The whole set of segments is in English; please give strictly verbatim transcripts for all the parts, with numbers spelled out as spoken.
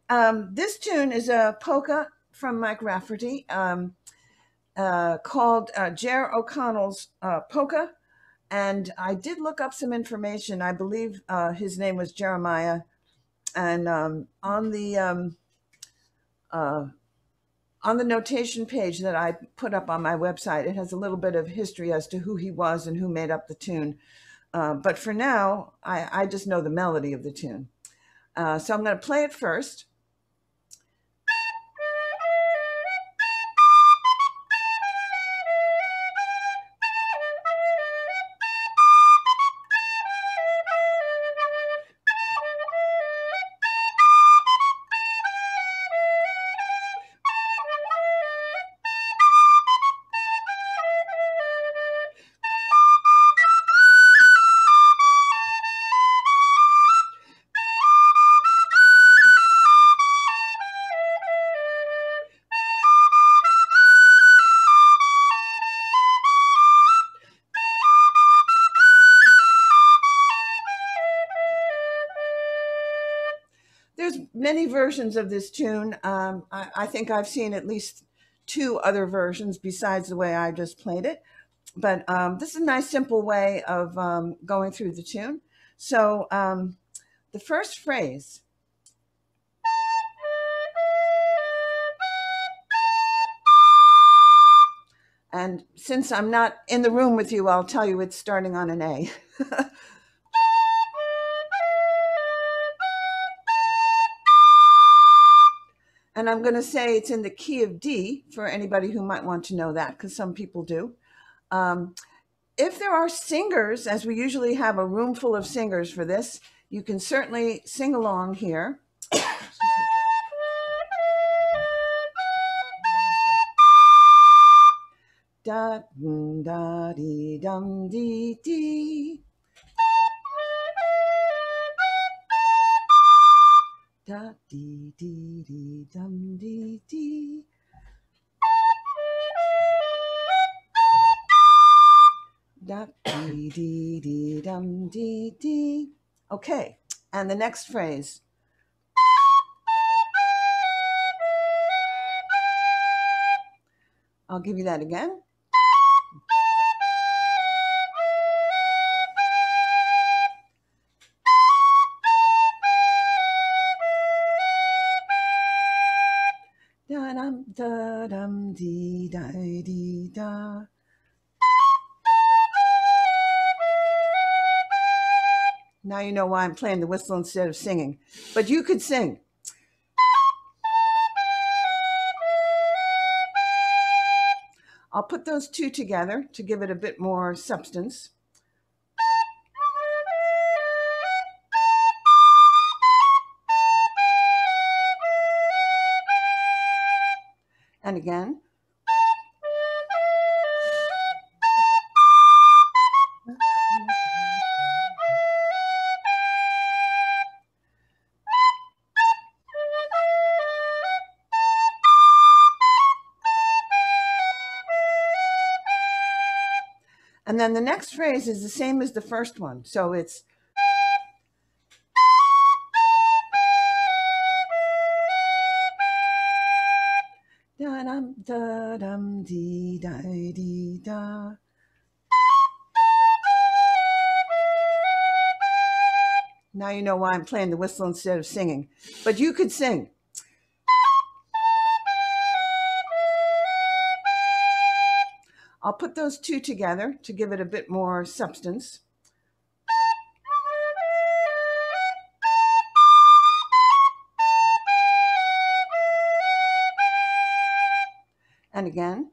Um, this tune is a polka from Mike Rafferty um, uh, called uh, Jer O'Connell's uh, Polka. And I did look up some information. I believe uh, his name was Jeremiah. And um, on the um, uh, on the notation page that I put up on my website, it has a little bit of history as to who he was and who made up the tune. Uh, but for now, I, I just know the melody of the tune. Uh, so I'm going to play it first. There's many versions of this tune. Um, I, I think I've seen at least two other versions besides the way I just played it. But um, this is a nice, simple way of um, going through the tune. So um, the first phrase. And since I'm not in the room with you, I'll tell you it's starting on an A. And I'm going to say it's in the key of D for anybody who might want to know that, because some people do. Um, if there are singers, as we usually have a room full of singers for this, you can certainly sing along here. Da da dee dum dee dee. Da dee dee dee dum dee dee. Da dee dee dee dum dee dee. Okay, and the next phrase. I'll give you that again. Da dum da dum dee da dee da. Now you know why I'm playing the whistle instead of singing. But you could sing. I'll put those two together to give it a bit more substance. And again. And then the next phrase is the same as the first one. So it's da dum da dum dee da dee da. Now you know why I'm playing the whistle instead of singing. But you could sing. I'll put those two together to give it a bit more substance. And again.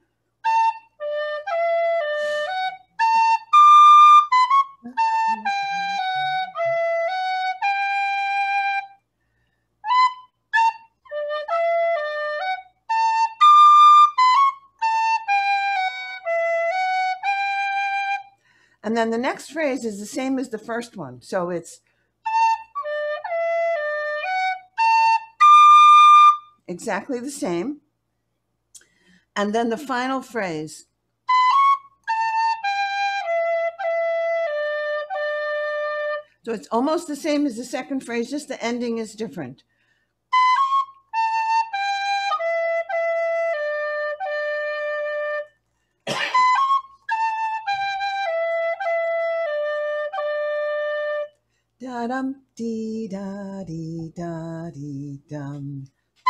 And then the next phrase is the same as the first one. So it's exactly the same. And then the final phrase. So it's almost the same as the second phrase, just the ending is different. da dum, dee da dee da dee dum.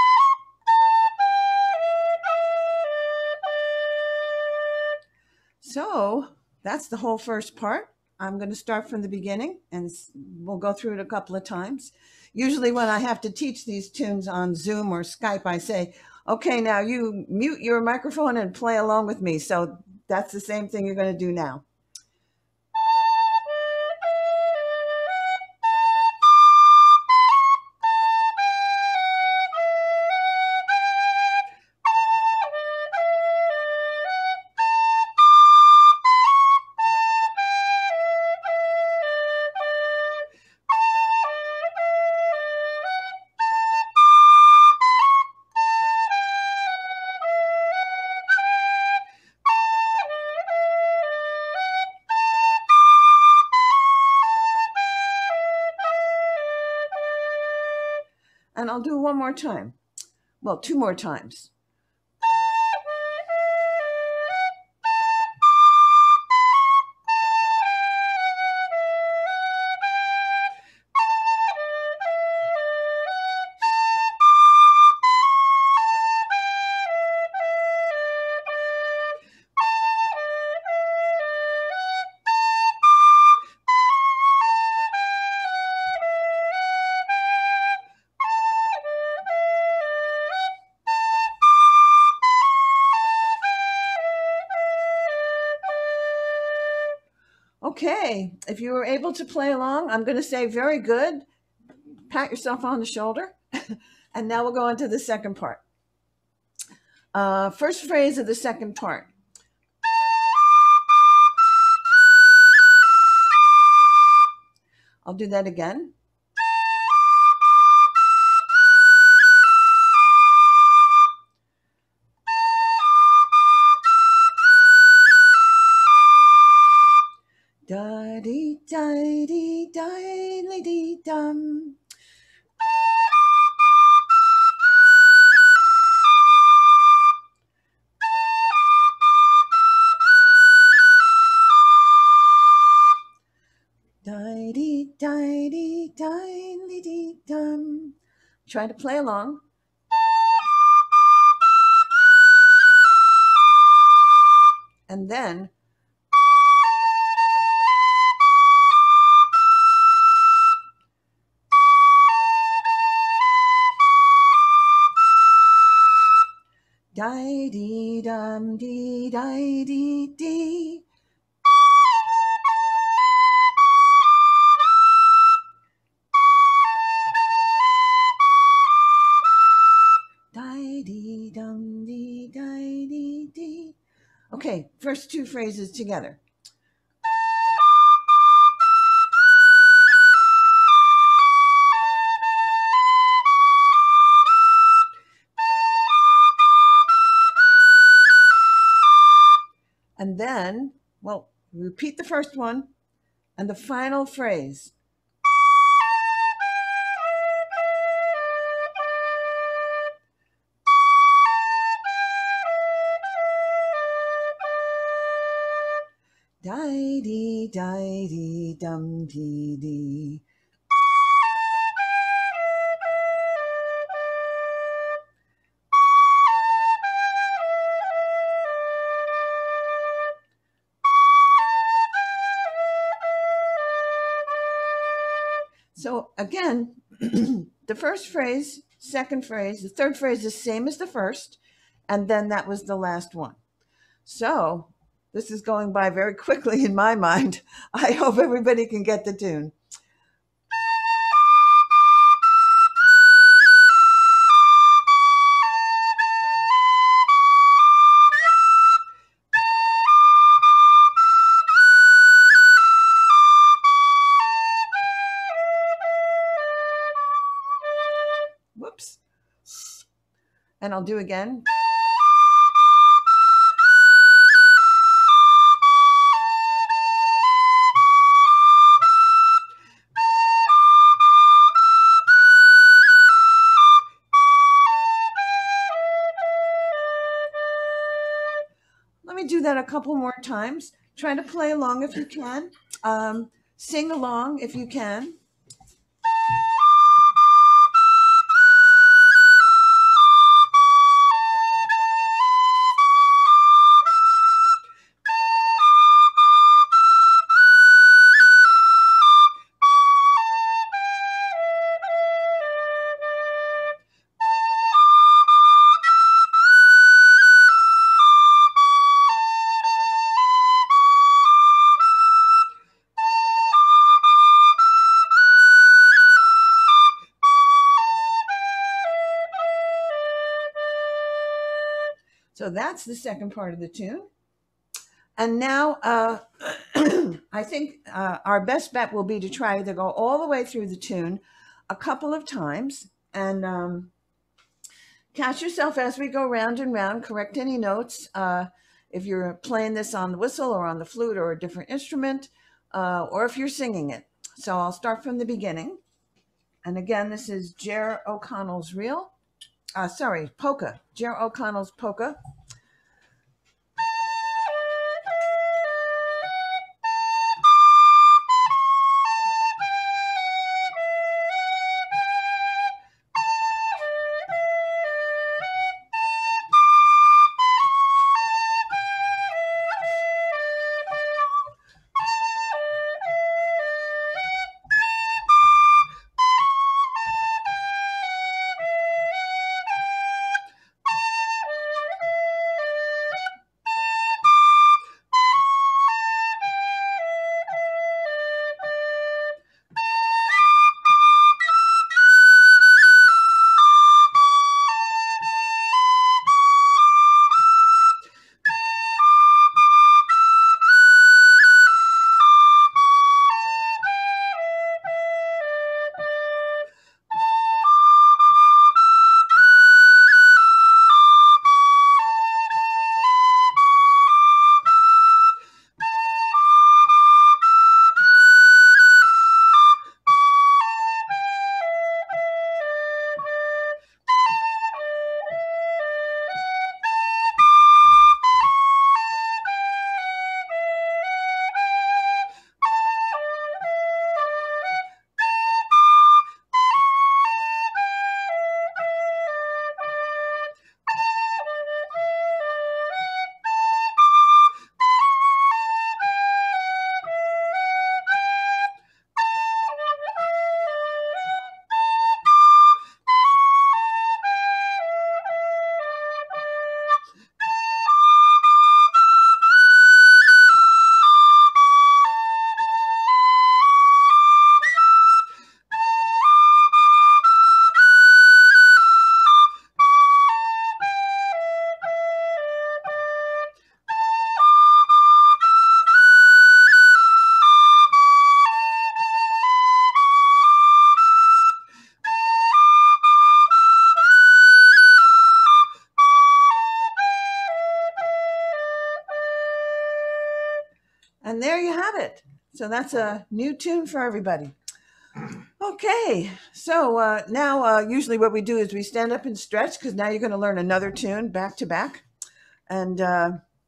So that's the whole first part. I'm going to start from the beginning and we'll go through it a couple of times. Usually when I have to teach these tunes on Zoom or Skype, I say, okay, now you mute your microphone and play along with me. So that's the same thing you're going to do now. And I'll do one more time. Well, two more times. Okay, if you were able to play along, I'm going to say very good. Pat yourself on the shoulder. And now we'll go on to the second part. Uh, first phrase of the second part. I'll do that again. Da dee da dee da dee dum. Da dee da dee da dee dum. Try to play along. And then di dee dum dee di dee dee. Di dee dum dee di dee dee. Okay, first two phrases together. And then, well, repeat the first one and the final phrase. Di dee di dee dum dee dee. So again, the first phrase, second phrase, the third phrase is the same as the first, and then that was the last one. So this is going by very quickly in my mind. I hope everybody can get the tune. Whoops. And I'll do again. Let me do that a couple more times. Try to play along if you can. Um, sing along if you can. So that's the second part of the tune. And now uh, I think uh, our best bet will be to try to go all the way through the tune a couple of times and um, catch yourself as we go round and round, correct any notes. Uh, if you're playing this on the whistle or on the flute or a different instrument, uh, or if you're singing it. So I'll start from the beginning. And again, this is Ger O'Connell's reel. Uh, sorry, polka. Ger O'Connell's polka. And there you have it. So that's a new tune for everybody. Okay, so uh, now uh, usually what we do is we stand up and stretch because now you're going to learn another tune back to back. And uh,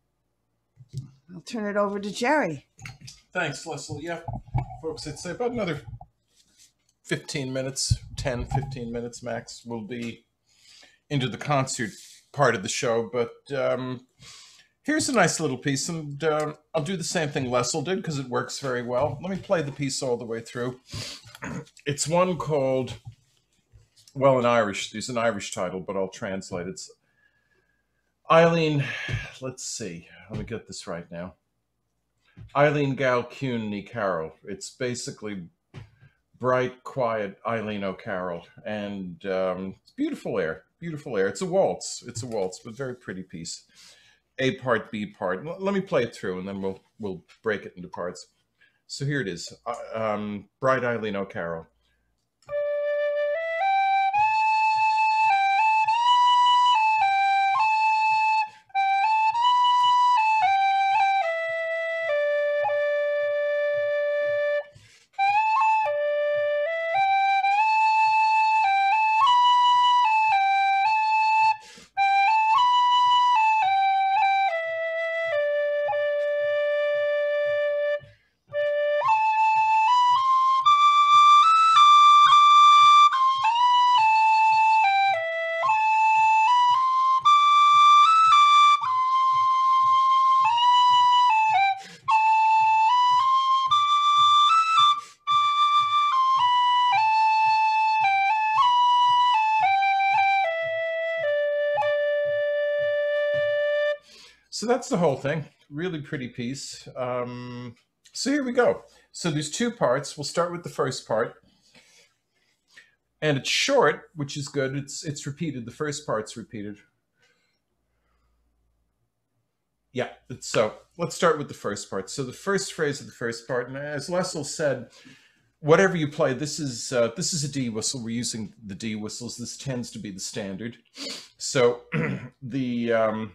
I'll turn it over to Jerry. Thanks, Lesl. Yeah, folks, I'd say about another fifteen minutes, ten, fifteen minutes max, we'll be into the concert part of the show. But um, here's a nice little piece, and uh, I'll do the same thing Lesl did because it works very well. Let me play the piece all the way through. It's one called, well, in Irish, there's an Irish title, but I'll translate it. It's Eileen, let's see, let me get this right now. Eileen Gal Coen Ní Carol. It's basically bright, quiet Eileen O'Carroll, and um, it's beautiful air, beautiful air. It's a waltz, it's a waltz, but very pretty piece. A part, B part. L- let me play it through, and then we'll we'll break it into parts. So here it is, uh, um, Bright Eileen O'Carroll. So that's the whole thing. Really pretty piece. Um, so here we go. So there's two parts. We'll start with the first part. And it's short, which is good. It's it's repeated. The first part's repeated. Yeah, so let's start with the first part. So the first phrase of the first part, and as Lesl said, whatever you play, this is uh, this is a D whistle. We're using the D whistles. This tends to be the standard. So the um,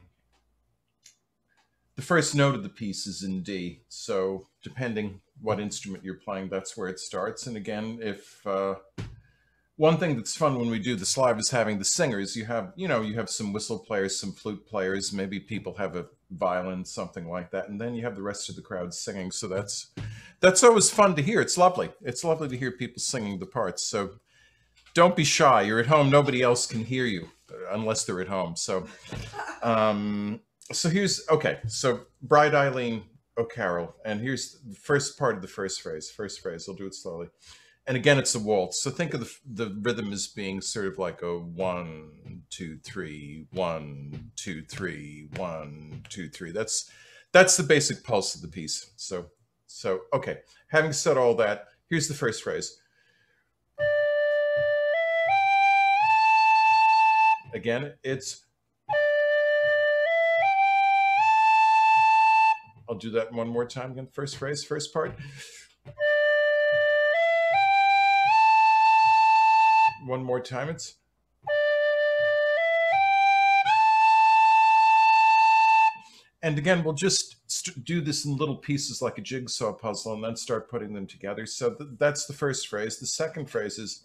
the first note of the piece is in D. So depending what instrument you're playing, that's where it starts. And again, if uh, one thing that's fun when we do this live is having the singers. You have, you know, you have some whistle players, some flute players, maybe people have a violin, something like that, and then you have the rest of the crowd singing. So that's that's always fun to hear. It's lovely. It's lovely to hear people singing the parts. So don't be shy. You're at home. Nobody else can hear you unless they're at home. So, um, so here's okay. So Bride Eileen O'Carroll, and here's the first part of the first phrase. First phrase. I'll do it slowly. And again, it's a waltz. So think of the, the rhythm as being sort of like a one, two, three, one, two, three, one, two, three. That's that's the basic pulse of the piece. So so okay. Having said all that, here's the first phrase. Again, it's. I'll do that one more time again. First phrase, first part. One more time, it's. And again, we'll just do this in little pieces like a jigsaw puzzle and then start putting them together. So th that's the first phrase. The second phrase is.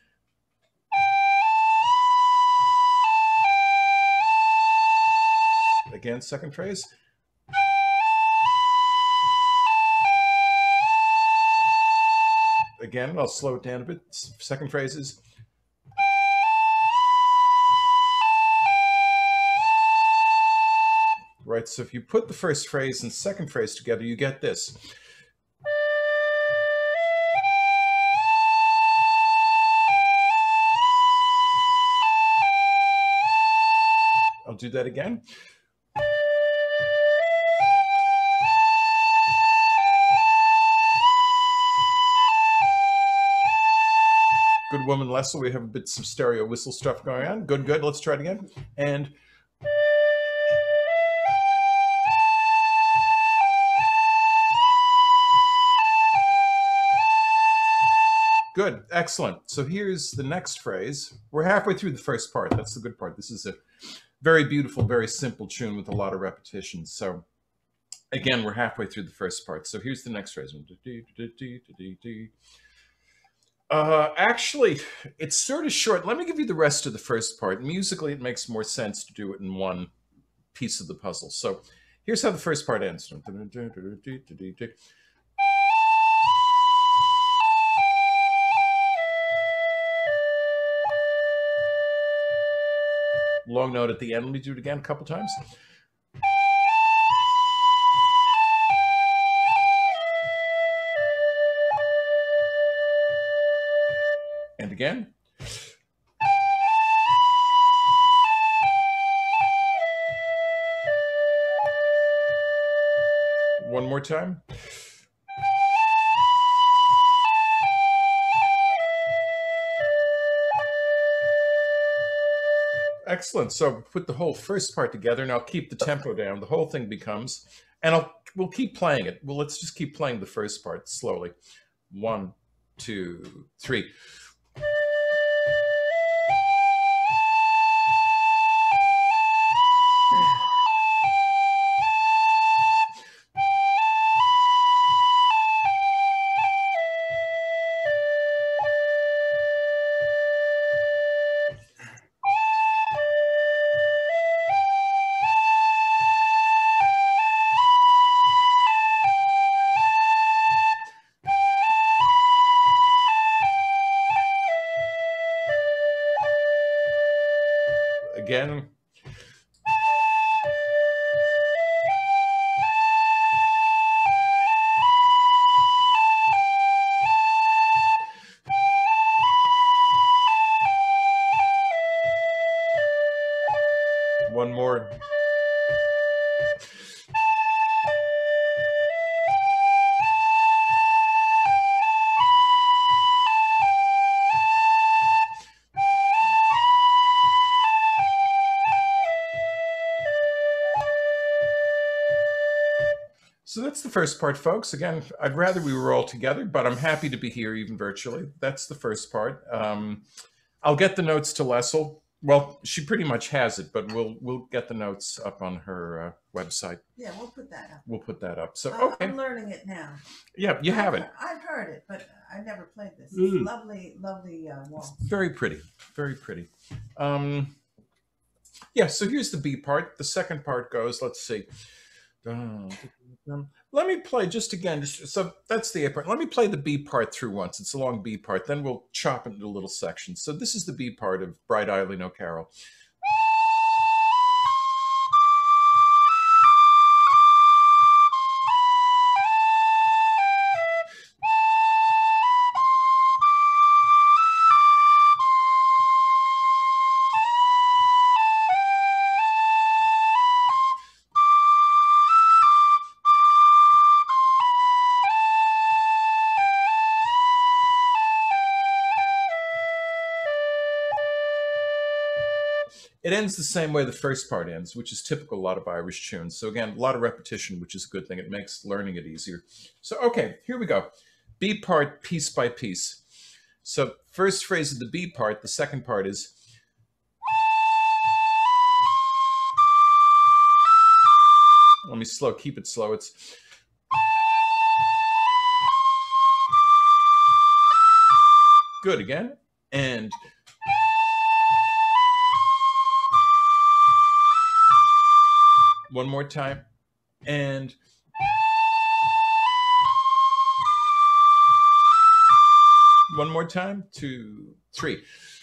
Again, second phrase. Again, I'll slow it down a bit. Second phrase is. Right, so if you put the first phrase and second phrase together, you get this. I'll do that again. Good woman, Lesl. We have a bit some stereo whistle stuff going on. Good, good. Let's try it again. And. Good, excellent. So here's the next phrase. We're halfway through the first part. That's the good part. This is a very beautiful, very simple tune with a lot of repetitions. So again, we're halfway through the first part. So here's the next phrase. Uh, actually, it's sort of short. Let me give you the rest of the first part. Musically, it makes more sense to do it in one piece of the puzzle. So here's how the first part ends. Long note at the end. Let me do it again a couple times. And again. One more time. Excellent. So put the whole first part together, and I'll keep the tempo down. The whole thing becomes, and I'll we'll keep playing it. Well, let's just keep playing the first part slowly. One, two, three. So that's the first part, folks. Again, I'd rather we were all together, but I'm happy to be here even virtually. That's the first part. Um, I'll get the notes to Lesl. Well, she pretty much has it, but we'll we'll get the notes up on her uh, website. Yeah, we'll put that up. We'll put that up. So I'm, okay, I'm learning it now. Yeah, you have I've, it. I've heard it, but I never played this. It's Mm. lovely, lovely uh, waltz. Very pretty, very pretty. Um, yeah, so here's the B part. The second part goes, let's see. Let me play just again. Just, so that's the A part. Let me play the B part through once. It's a long B part. Then we'll chop it into little sections. So this is the B part of Bright Eileen O'Carroll. It ends the same way the first part ends, which is typical a lot of Irish tunes. So again, a lot of repetition, which is a good thing. It makes learning it easier. So, okay, here we go. B part, piece by piece. So first phrase of the B part, the second part is... Let me slow, keep it slow. It's... Good, again. And... One more time, and one more time, two, three.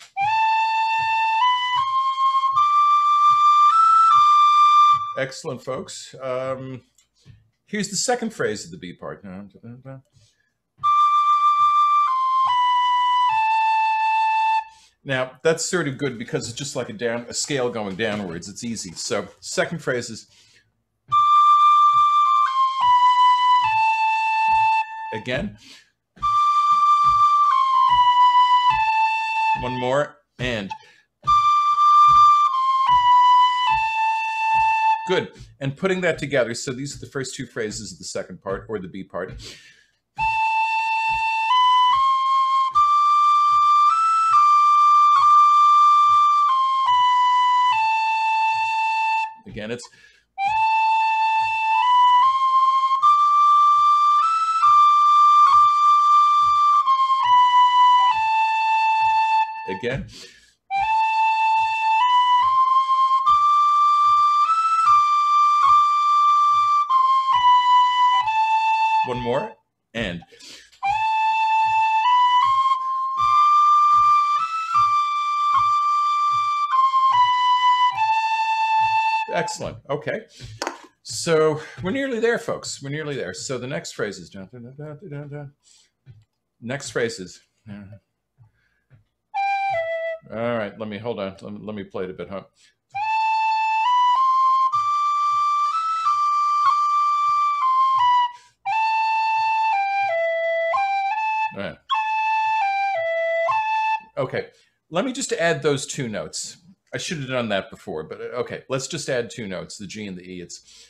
Excellent, folks. Um, here's the second phrase of the B part. Now, that's sort of good because it's just like a down, a scale going downwards. It's easy. So, second phrase is again. One more, and good. And putting that together, so these are the first two phrases of the second part, or the B part. Again, it's again. One more, and excellent. Okay. So we're nearly there, folks. We're nearly there. So the next phrase is dun, dun, dun, dun, dun, dun. Next phrase is uh, all right, let me hold on. Let me, let me play it a bit, huh? All right. Okay, let me just add those two notes. I should have done that before, but okay, let's just add two notes, the G and the E. It's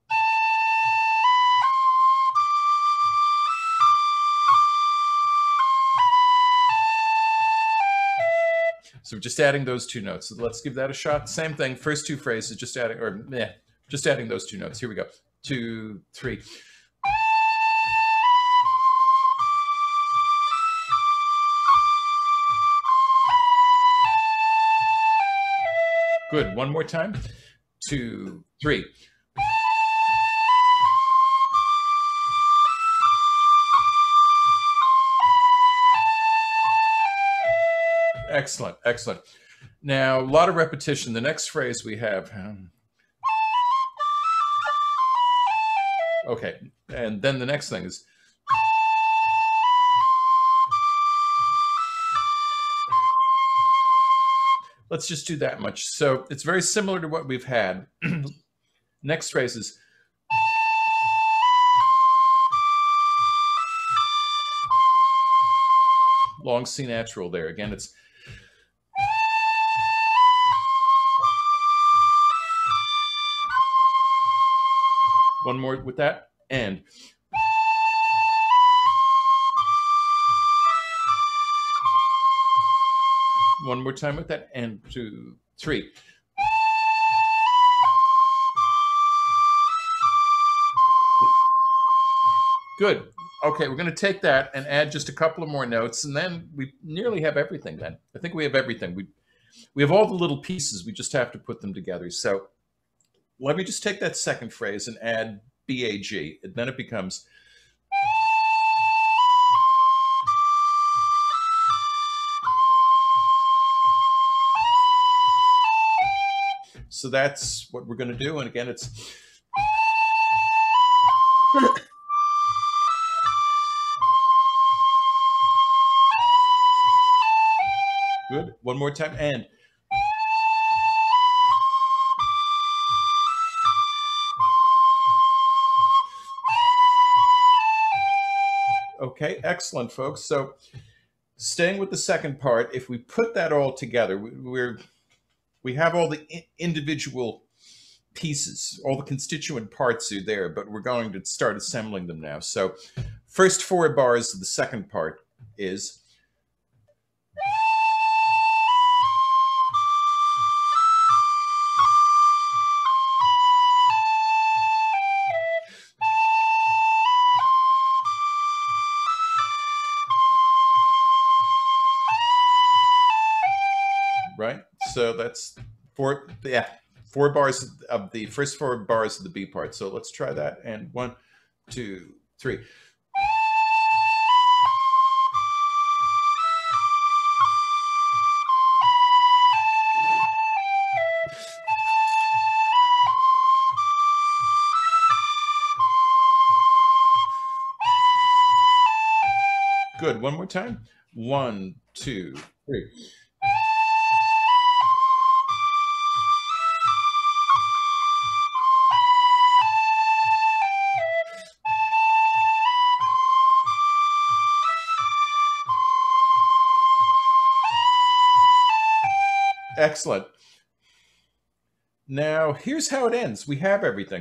so just adding those two notes. So let's give that a shot. Same thing, first two phrases, just adding, or yeah, just adding those two notes. Here we go. Two, three. Good. One more time. Two, three. Excellent. Excellent. Now, a lot of repetition. The next phrase we have. Um, okay. And then the next thing is. Let's just do that much. So it's very similar to what we've had. Next phrase is long C natural there. Again, it's one more with that. and one more time with that, and two, three. Good. Okay, we're going to take that and add just a couple of more notes, and then we nearly have everything then. I think we have everything. We, we have all the little pieces. We just have to put them together. So let me just take that second phrase and add B A G, and then it becomes... So that's what we're going to do. And again, it's... Good. One more time. And... Okay, excellent, folks. So staying with the second part, if we put that all together, we, we're... We have all the individual pieces, all the constituent parts are there, but we're going to start assembling them now. So first four bars of the second part is... Right? So that's four, yeah, four bars of the first four bars of the B part. So let's try that. And one, two, three. Good. One more time. One, two, three. Excellent. Now, here's how it ends. We have everything.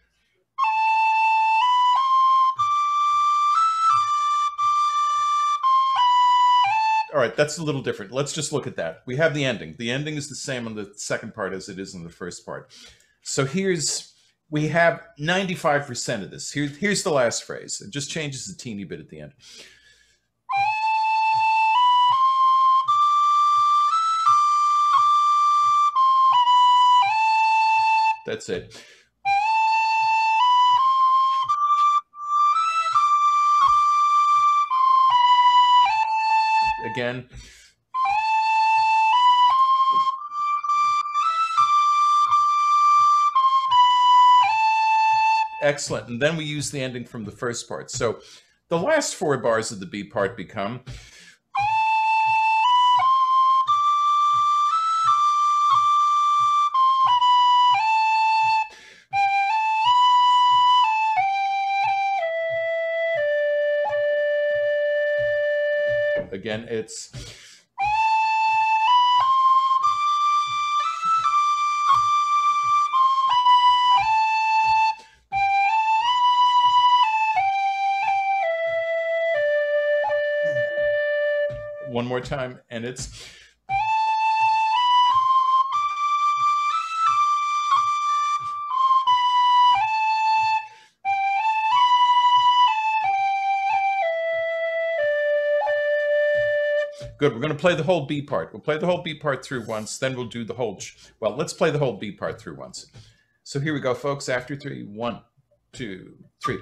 All right, that's a little different. Let's just look at that. We have the ending. The ending is the same on the second part as it is in the first part. So here's, we have ninety-five percent of this. Here, here's the last phrase. It just changes a teeny bit at the end. That's it. Again. Excellent. And then we use the ending from the first part. So the last four bars of the B part become... Again, it's... One more time, and it's... Good, we're going to play the whole B part. We'll play the whole B part through once, then we'll do the whole... Well, let's play the whole B part through once. So here we go, folks. After three, one, two, three.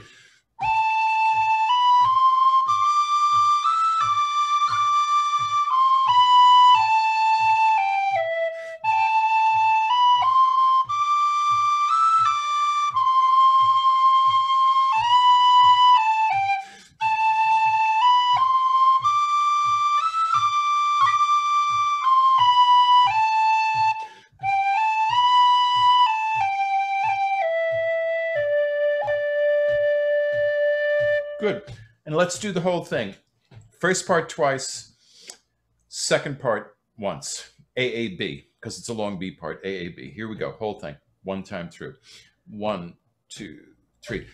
Good. And let's do the whole thing. First part twice, second part once. A A B, because it's a long B part, A A B. Here we go, whole thing. One time through. One, two, three.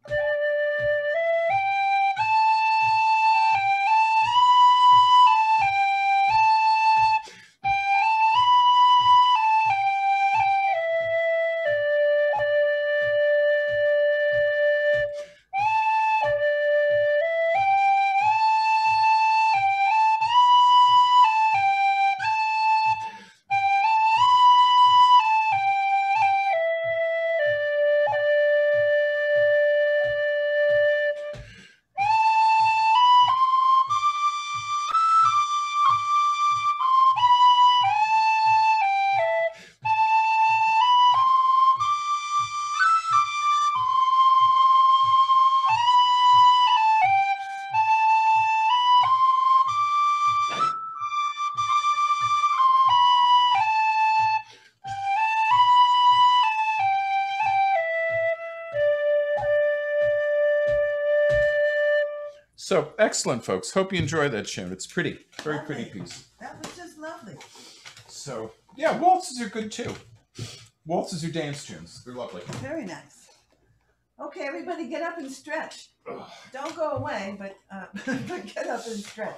So, excellent, folks. Hope you enjoy that tune. It's pretty. Very Lovely. pretty piece. That was just lovely. So, yeah, waltzes are good, too. Waltzes are dance tunes. They're lovely. Very nice. Okay, everybody get up and stretch. Ugh. Don't go away, but, uh, but get up and stretch.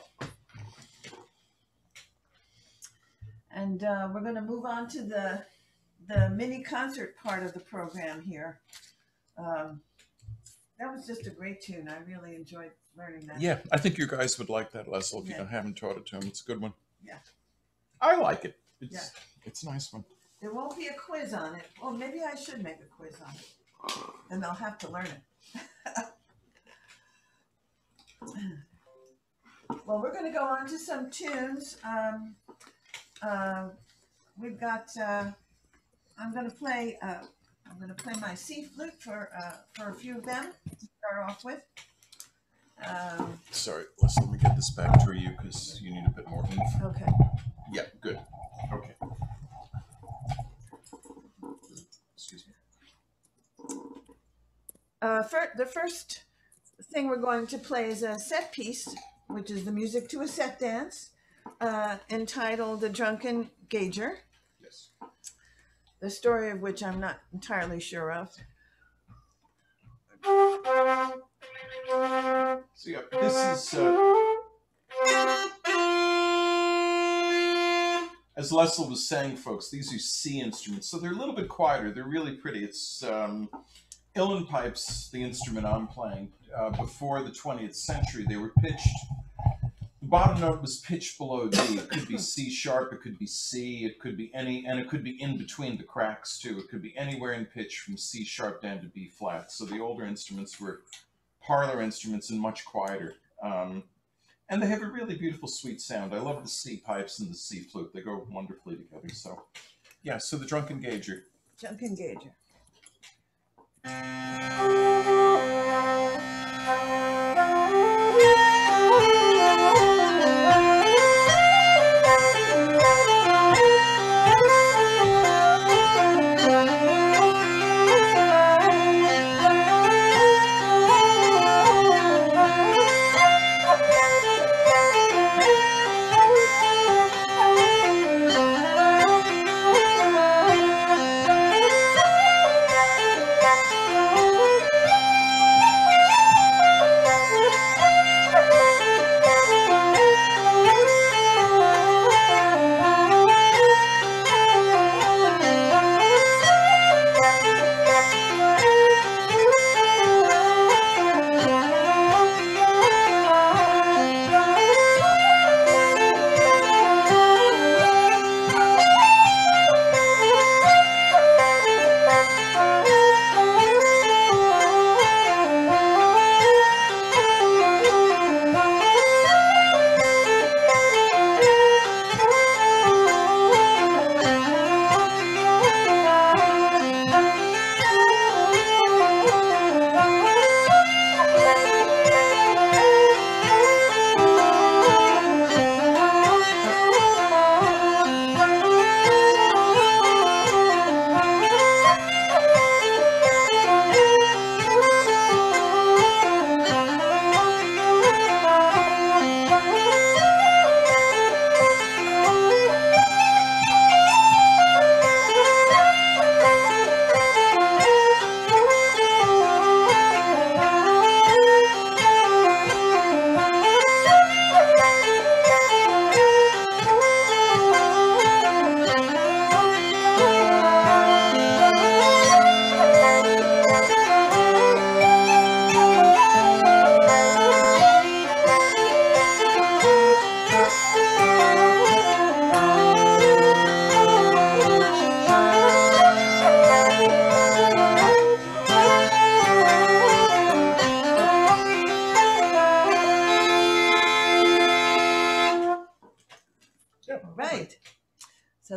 And uh, we're going to move on to the, the mini concert part of the program here. Um, that was just a great tune. I really enjoyed learning that. Yeah, I think you guys would like that, Lesl, if Yeah. you haven't taught it to him. It's a good one. Yeah. I like it. It's, Yeah. it's a nice one. There won't be a quiz on it. Well, maybe I should make a quiz on it. Then they'll have to learn it. Well, we're going to go on to some tunes. Um, uh, we've got, uh, I'm going to play, uh, I'm going to play my C flute for, uh, for a few of them to start off with. Um, Sorry, Lesl, let me get this back to you because you need a bit more oomph. okay. Yeah, good. Okay. Excuse me. Uh, fir- the first thing we're going to play is a set piece, which is the music to a set dance, uh, entitled The Drunken Gauger, Yes. the story of which I'm not entirely sure of. So, yeah, this is... Uh, as Lesl was saying, folks, these are C instruments, so they're a little bit quieter. They're really pretty. It's um, Uilleann pipes, the instrument I'm playing. Uh, before the twentieth century, they were pitched. The bottom note was pitched below D. It could be C sharp, it could be C, it could be any, and it could be in between the cracks too. It could be anywhere in pitch from C sharp down to B flat. So the older instruments were parlor instruments and much quieter. Um, And they have a really beautiful, sweet sound. I love the C pipes and the C flute. They go wonderfully together. So, yeah, so the Drunken Gauger. Drunken Gauger.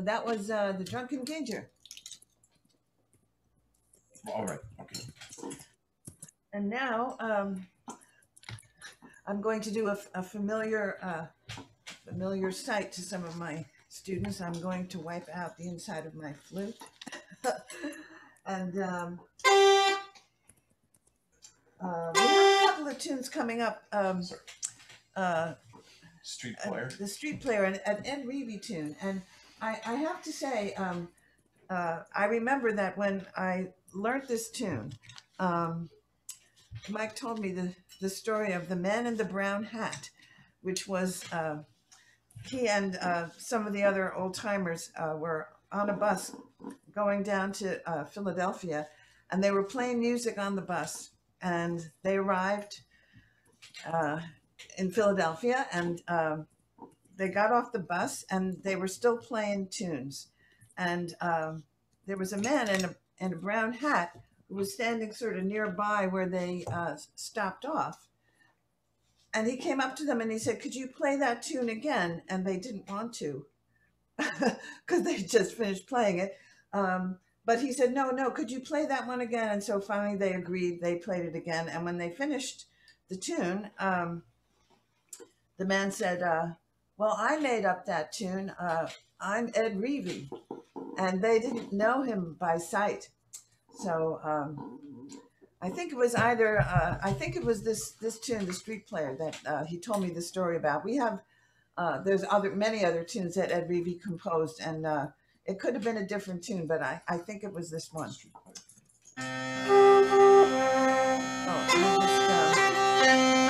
that was uh, the Drunken Gauger. All right. Okay. And now um, I'm going to do a, a familiar, uh, familiar sight to some of my students. I'm going to wipe out the inside of my flute. and um, uh, we have a couple of tunes coming up. Um, uh, Street player. Uh, the street player, an, an Ed Reevy tune. And I, I have to say, um, uh, I remember that when I learned this tune, um, Mike told me the, the story of the man in the brown hat, which was uh, he and uh, some of the other old timers uh, were on a bus going down to uh, Philadelphia, and they were playing music on the bus, and they arrived uh, in Philadelphia, and um, they got off the bus, and they were still playing tunes, and um, there was a man in a in a brown hat who was standing sort of nearby where they uh, stopped off. And he came up to them and he said, could you play that tune again? And they didn't want to because they just finished playing it. Um, but he said, no, no, could you play that one again? And so finally they agreed, they played it again. And when they finished the tune, um, the man said, uh, well, I made up that tune. Uh, I'm Ed Reevy. And they didn't know him by sight. So um, I think it was either, uh, I think it was this this tune, The Street Player, that uh, he told me the story about. We have, uh, there's other many other tunes that Ed Reevy composed, and uh, it could have been a different tune, but I, I think it was this one. Oh, I just, uh,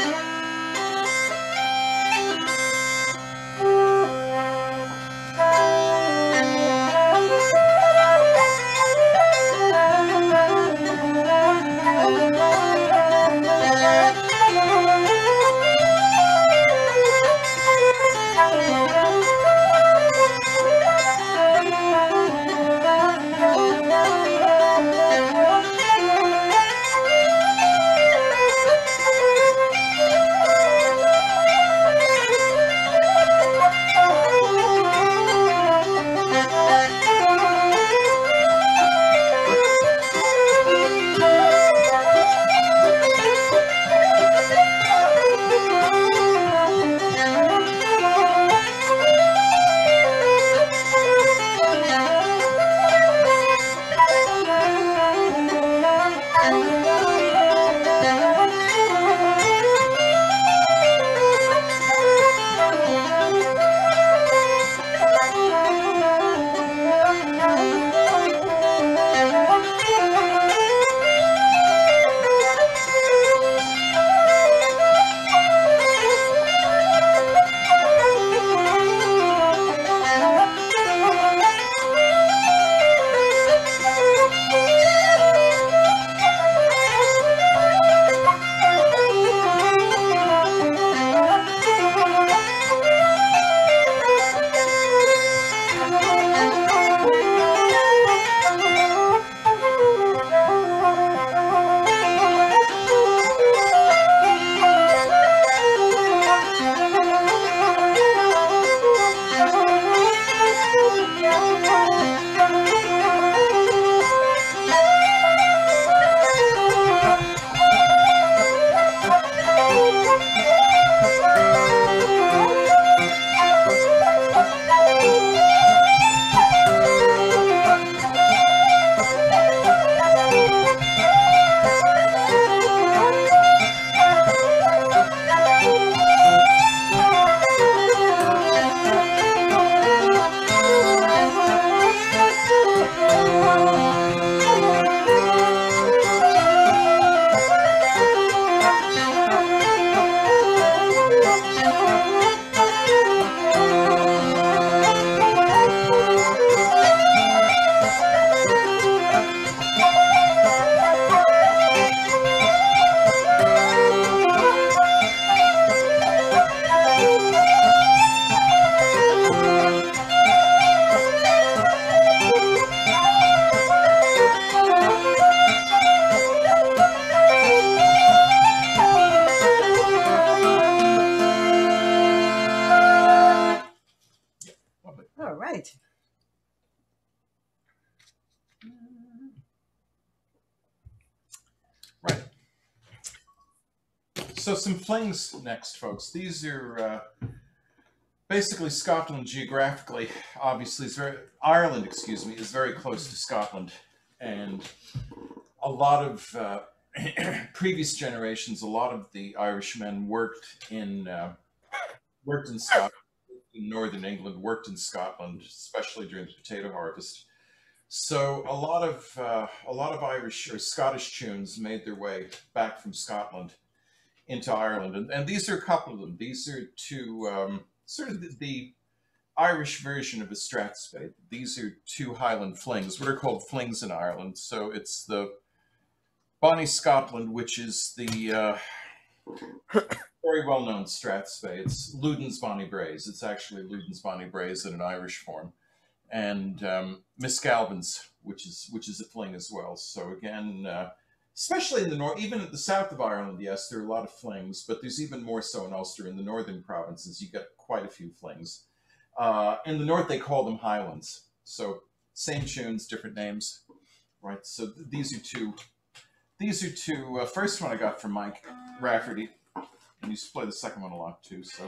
So some flings next, folks. These are uh, basically Scotland geographically. Obviously, is very Ireland, excuse me, is very close to Scotland, and a lot of uh, previous generations, a lot of the Irishmen worked in uh, worked in Scotland, in northern England, worked in Scotland, especially during the potato harvest. So a lot of uh, a lot of Irish or Scottish tunes made their way back from Scotland into Ireland, and, and these are a couple of them. These are two um, sort of the, the Irish version of a strathspey. These are two Highland flings, what are called flings in Ireland. So it's the Bonnie Scotland, which is the uh, very well-known strathspey. It's Luden's Bonnie Braes. It's actually Luden's Bonnie Braes in an Irish form, and um, Miss Galvins, which is which is a fling as well. So again, uh, especially in the north, even at the south of Ireland, yes, there are a lot of flings, but there's even more so in Ulster. In the northern provinces, you get quite a few flings. Uh, in the north, they call them Highlands. So same tunes, different names, right? So th these are two. These are two. Uh, first one I got from Mike Rafferty, and he used to play the second one a lot too. So.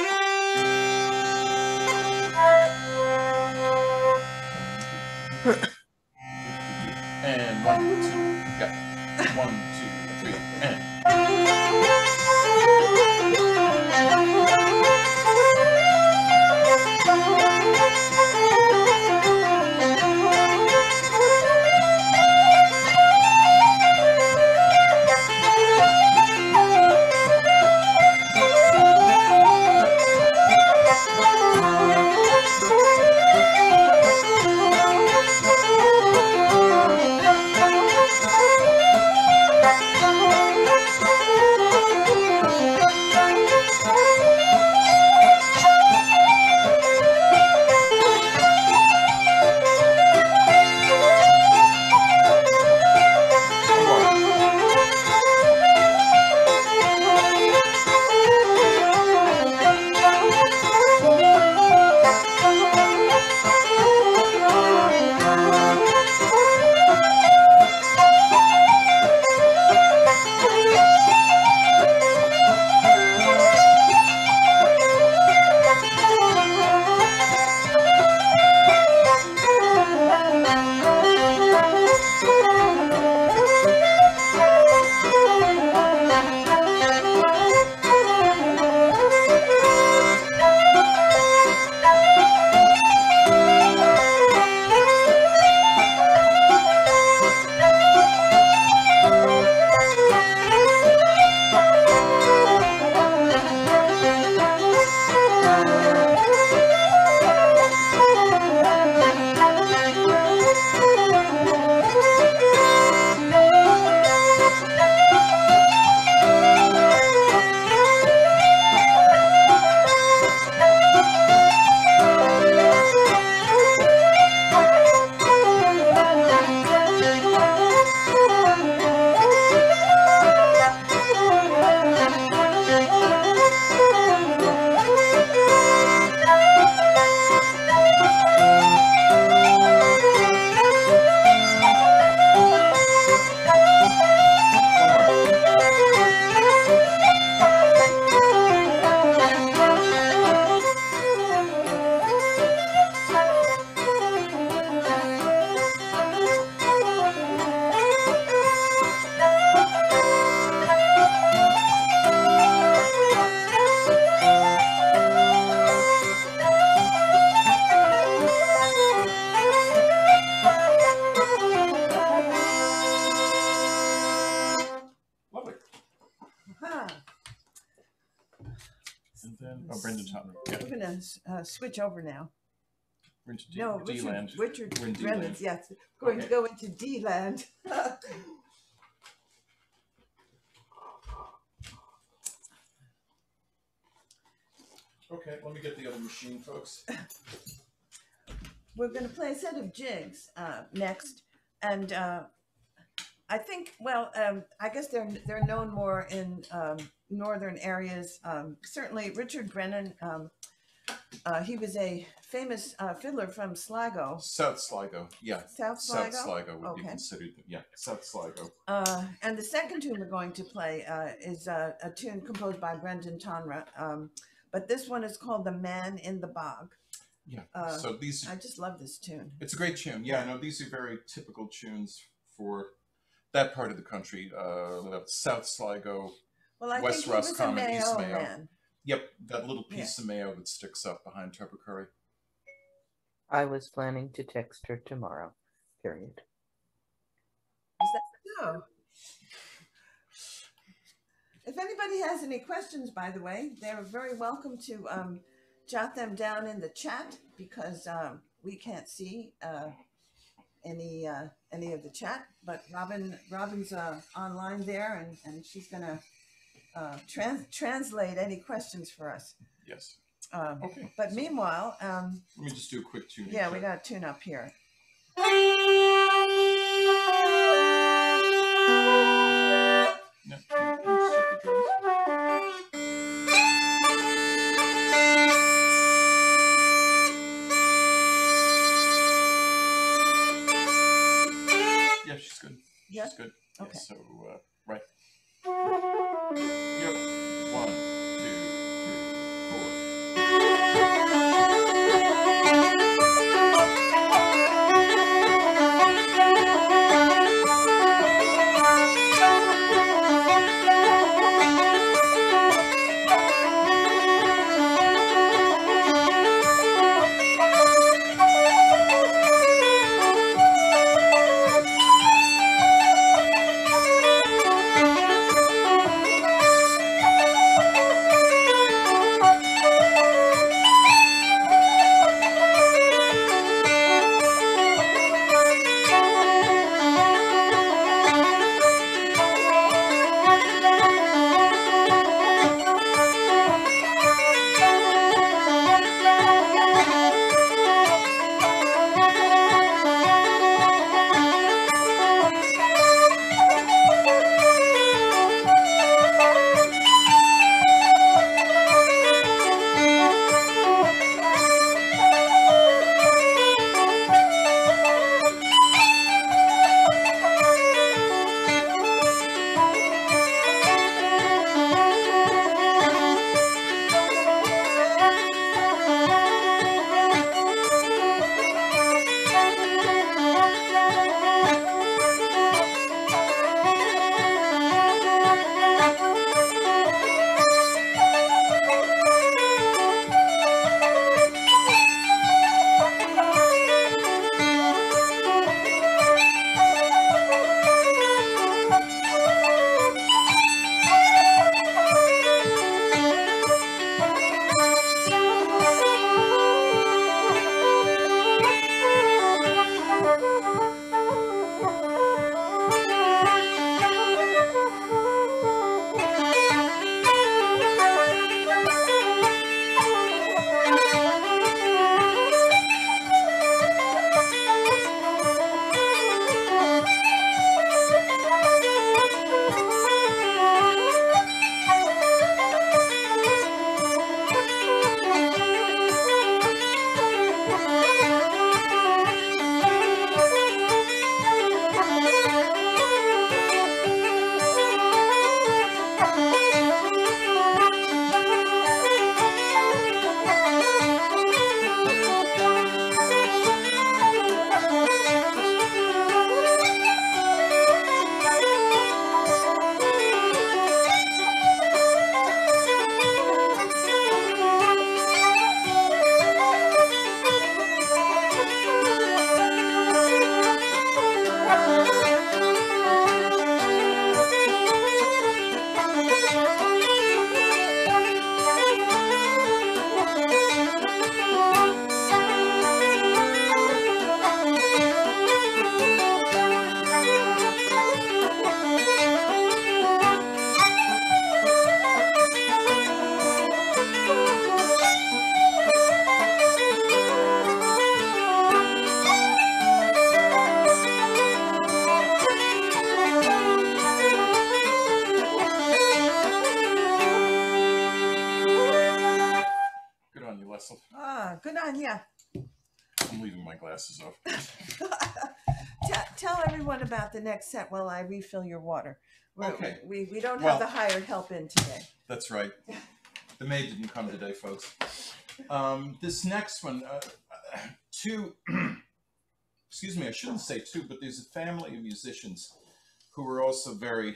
And one, two, yeah. One, two, three, and. Uh, switch over now. We're into D, no, D Richard, land. Richard We're in D Brennan's, land. yes. Going Okay. to go into D land. Okay, let me get the other machine, folks. We're going to play a set of jigs uh, next, and uh, I think, well, um, I guess they're they're known more in um, northern areas. Um, certainly, Richard Brennan um, Uh, he was a famous uh, fiddler from Sligo. South Sligo, yeah. South Sligo? South Sligo would Okay. be considered, yeah, South Sligo. Uh, and the second tune we're going to play uh, is uh, a tune composed by Brendan Tonra. Um, but this one is called The Man in the Bog. Yeah, Uh, so these... I just love this tune. It's a great tune. Yeah, no, these are very typical tunes for that part of the country. Uh, South Sligo, Well, I West think he was a Roscommon, East Mayo Mayo. man. Yep, that little piece Yeah. of Mayo that sticks up behind Tubbercurry. I was planning to text her tomorrow, period. Is that so? If anybody has any questions, by the way, they're very welcome to um, jot them down in the chat, because um, we can't see uh, any uh, any of the chat. But Robin Robin's uh, online there, and, and she's going to uh, trans translate any questions for us. Yes. Um, Okay. But so meanwhile, um, let me just do a quick tune. yeah, we got a tune up here. No, you- you just hit the drums. Yeah, she's good. Yeah? She's good. Yeah, Okay. so, uh, right. Yep. One, two, three, four. it on, yeah. I'm leaving my glasses off. tell, tell everyone about the next set while I refill your water. We're, Okay. We, we don't Well, have the hired help in today. That's right. The maid didn't come today, folks. Um, this next one, uh, two, excuse me, I shouldn't say two, but there's a family of musicians who were also very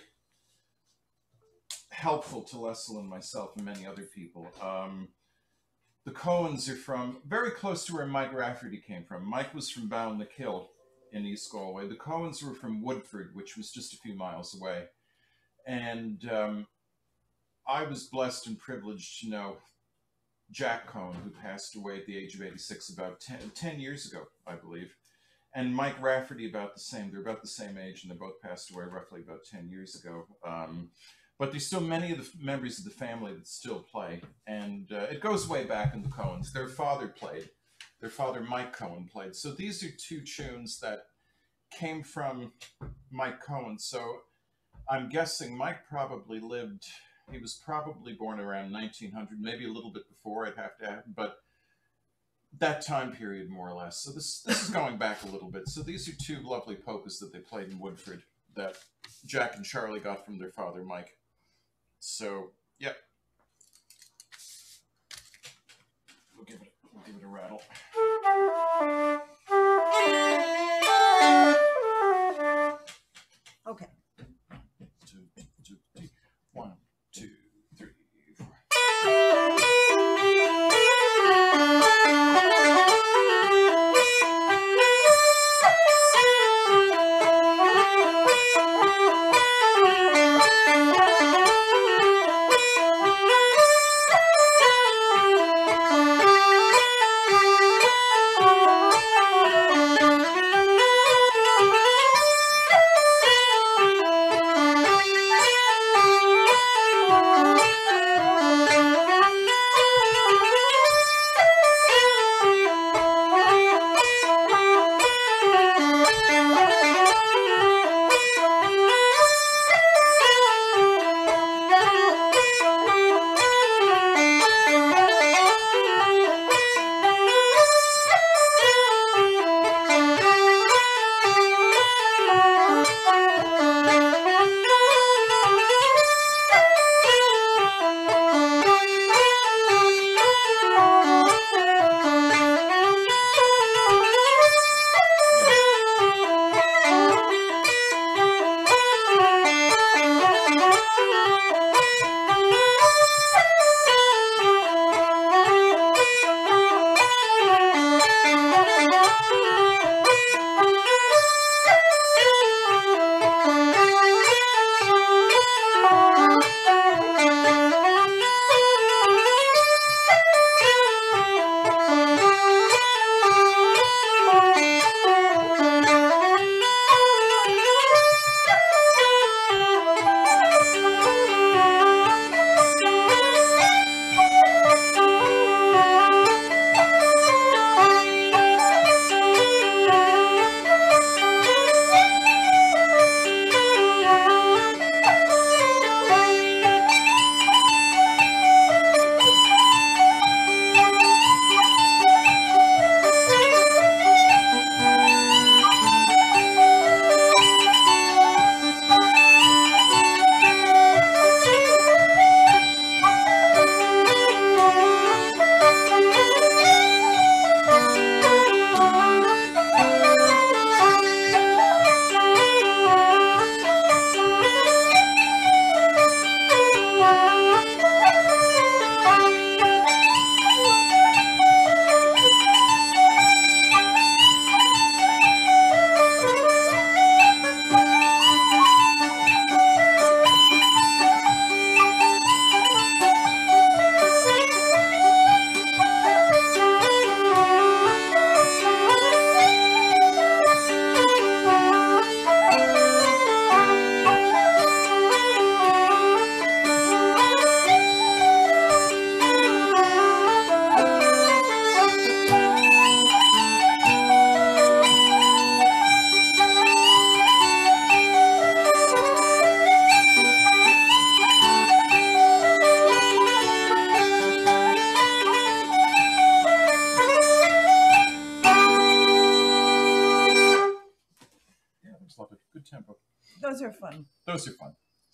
helpful to Lesl and myself and many other people. Um, the Coens are from very close to where Mike Rafferty came from. Mike was from Ballinkill in East Galway. The Coens were from Woodford, which was just a few miles away. And um, I was blessed and privileged to know Jack Coen, who passed away at the age of eighty-six about ten, ten years ago, I believe. And Mike Rafferty about the same. They're about the same age, and they both passed away roughly about ten years ago. Um, but there's still many of the members of the family that still play. And uh, it goes way back in the Coens. Their father played. Their father, Mike Coen, played. So these are two tunes that came from Mike Coen. So I'm guessing Mike probably lived, he was probably born around nineteen hundred, maybe a little bit before, I'd have to add, but that time period more or less. So this this is going back a little bit. So these are two lovely polkas that they played in Woodford that Jack and Charlie got from their father, Mike. So, yep. We'll give it, we'll give it a rattle. Okay. Two, two, three. One, two, three, four.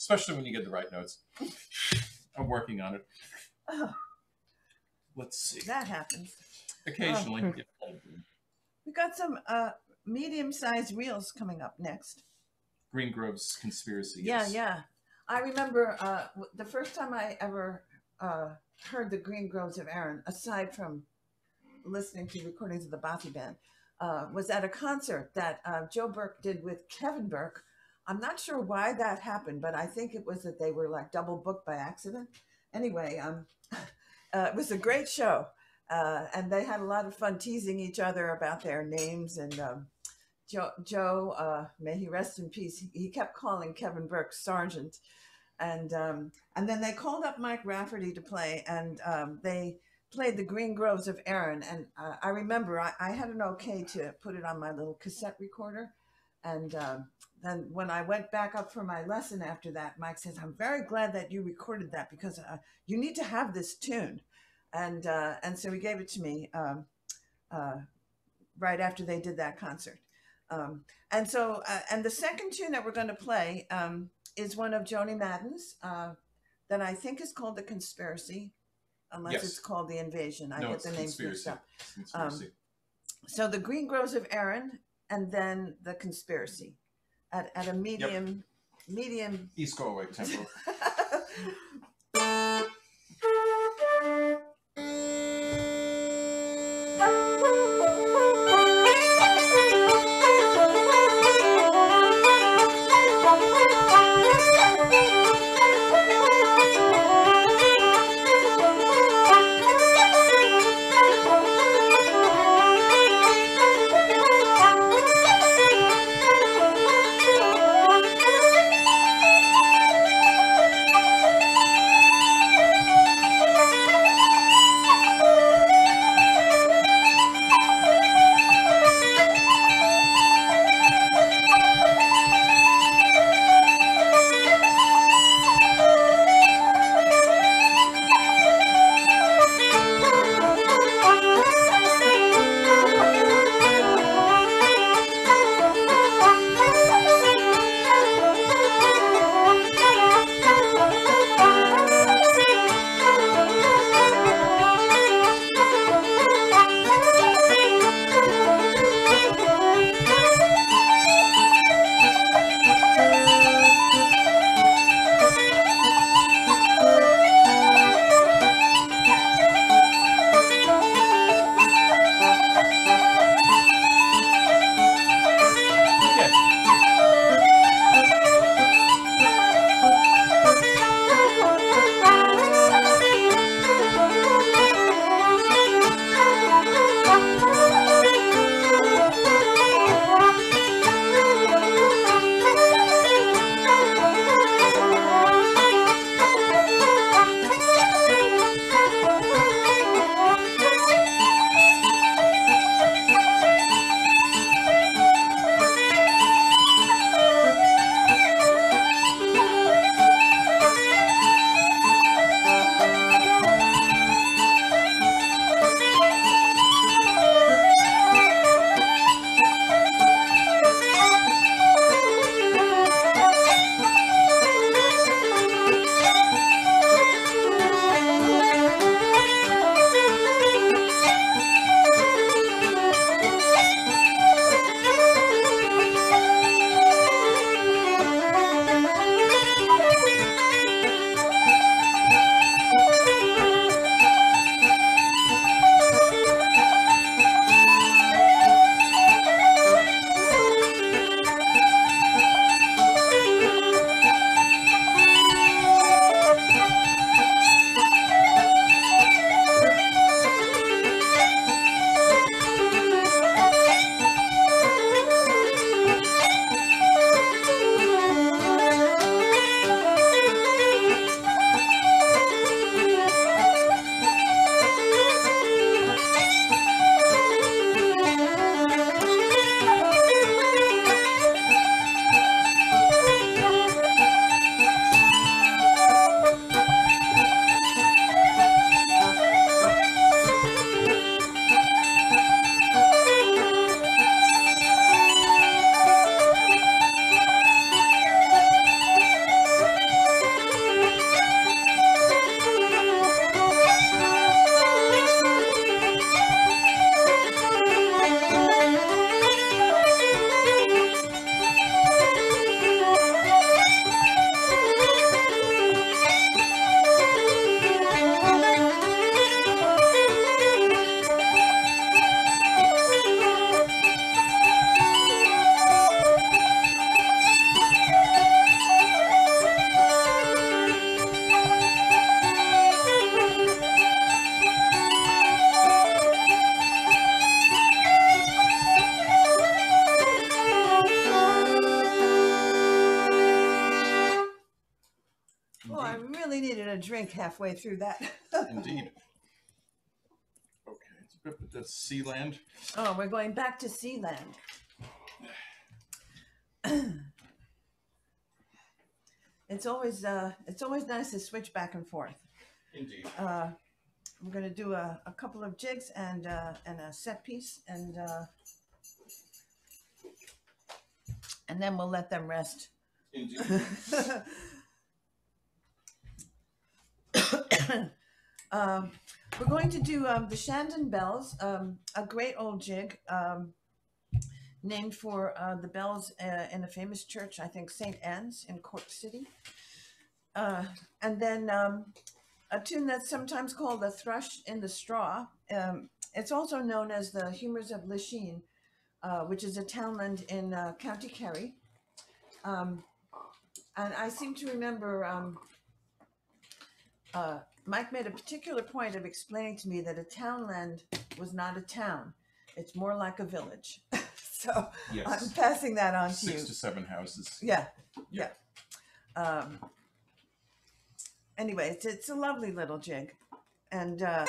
especially when you get the right notes. I'm working on it. Oh, Let's see. that happens. Occasionally. Oh. Yeah. We got some uh, medium-sized reels coming up next. Green Grove's Conspiracy. Yeah, Yes. yeah. I remember uh, w- the first time I ever uh, heard the Green Groves of Erin, aside from listening to recordings of the Bati Band, uh, was at a concert that uh, Joe Burke did with Kevin Burke. I'm not sure why that happened, but I think it was that they were like double booked by accident. Anyway, um, uh, it was a great show. Uh, and they had a lot of fun teasing each other about their names. And um, Joe, Joe uh, may he rest in peace, he, he kept calling Kevin Burke Sergeant. And um, and then they called up Mike Rafferty to play, and um, they played the Green Groves of Erin. And uh, I remember I, I had an okay to put it on my little cassette recorder. And um, then when I went back up for my lesson after that, Mike says, I'm very glad that you recorded that because uh, you need to have this tune. And uh, and so he gave it to me um, uh, right after they did that concert. Um, and so, uh, and the second tune that we're going to play um, is one of Joni Madden's uh, that I think is called The Conspiracy, unless Yes. it's called The Invasion. I No, get it's the names mixed Conspiracy. up. It's Conspiracy. Um, So the Green Groves of Erin, and then The Conspiracy at, at a medium, medium. East Galway tempo. Thank you. Oh, I really needed a drink halfway through that. Indeed. Okay, it's a bit, but that's Sealand. Oh, we're going back to Sealand. It's always uh, it's always nice to switch back and forth. Indeed. Uh, we're going to do a, a couple of jigs and uh, and a set piece, and uh, and then we'll let them rest. Indeed. um, we're going to do um, the Shandon Bells, um, a great old jig um, named for uh, the bells uh, in a famous church, I think Saint Anne's in Cork City. Uh, and then um, a tune that's sometimes called the thrush in the straw. Um, it's also known as the Humours of Lishin, uh, which is a townland in uh, County Kerry. Um, and I seem to remember um, uh, Mike made a particular point of explaining to me that a townland was not a town. It's more like a village. So Yes. I'm passing that on to Six you. to seven houses. Yeah, yeah. Um, anyway, it's, it's a lovely little jig. And uh,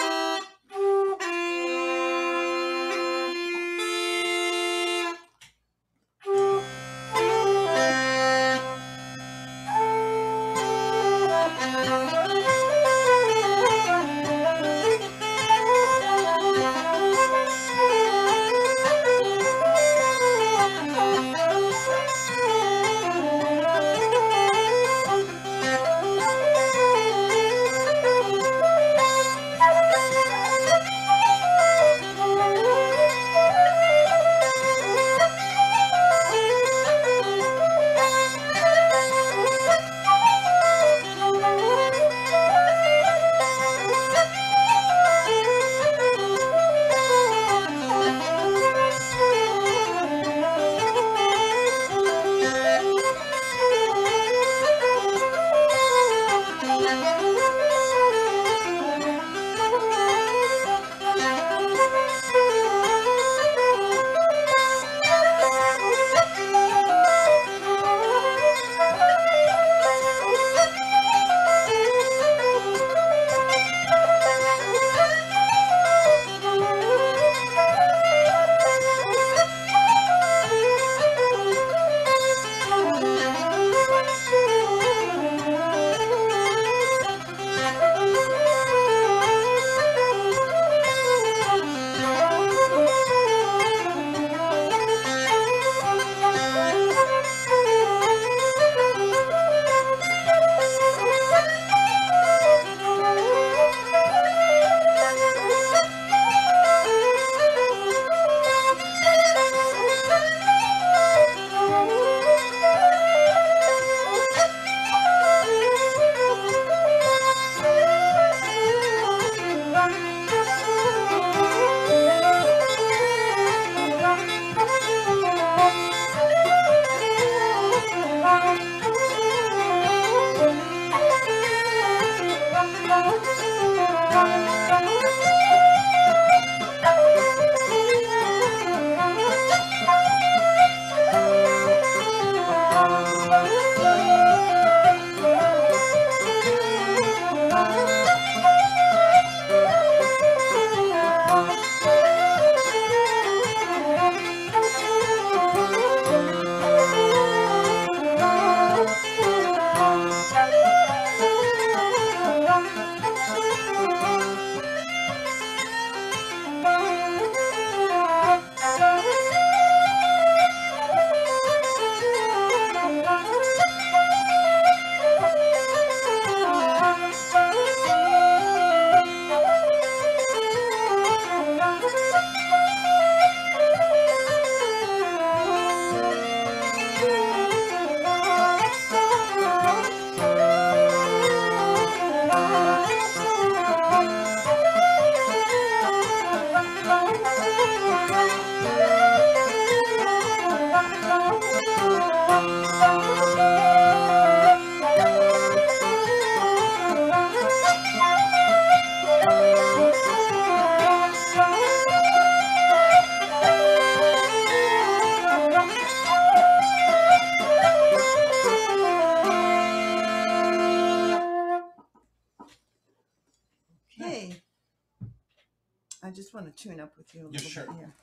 I just want to tune up with you a Yeah, little sure. bit here.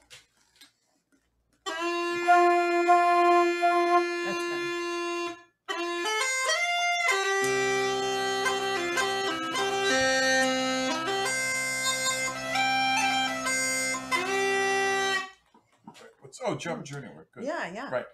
That's better. What's, oh, job journey work. Good. Yeah, yeah. Right.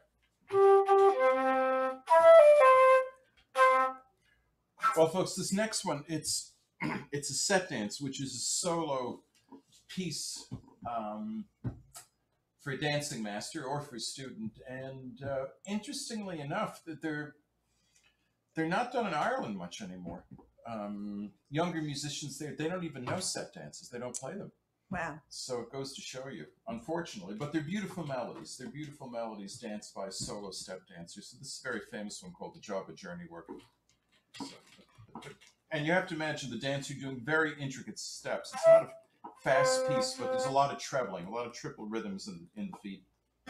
Well, folks, this next one, it's it's a set dance, which is a solo piece um, for a dancing master or for a student. And uh, interestingly enough, that they're they're not done in Ireland much anymore. Um, younger musicians there, they don't even know set dances. They don't play them. Wow. So it goes to show you, unfortunately. But they're beautiful melodies. They're beautiful melodies danced by solo step dancers. So this is a very famous one called the Job of Journeywork. So, and you have to imagine the dance, you're doing very intricate steps. It's not a fast piece, but there's a lot of trebling, a lot of triple rhythms in, in the feet.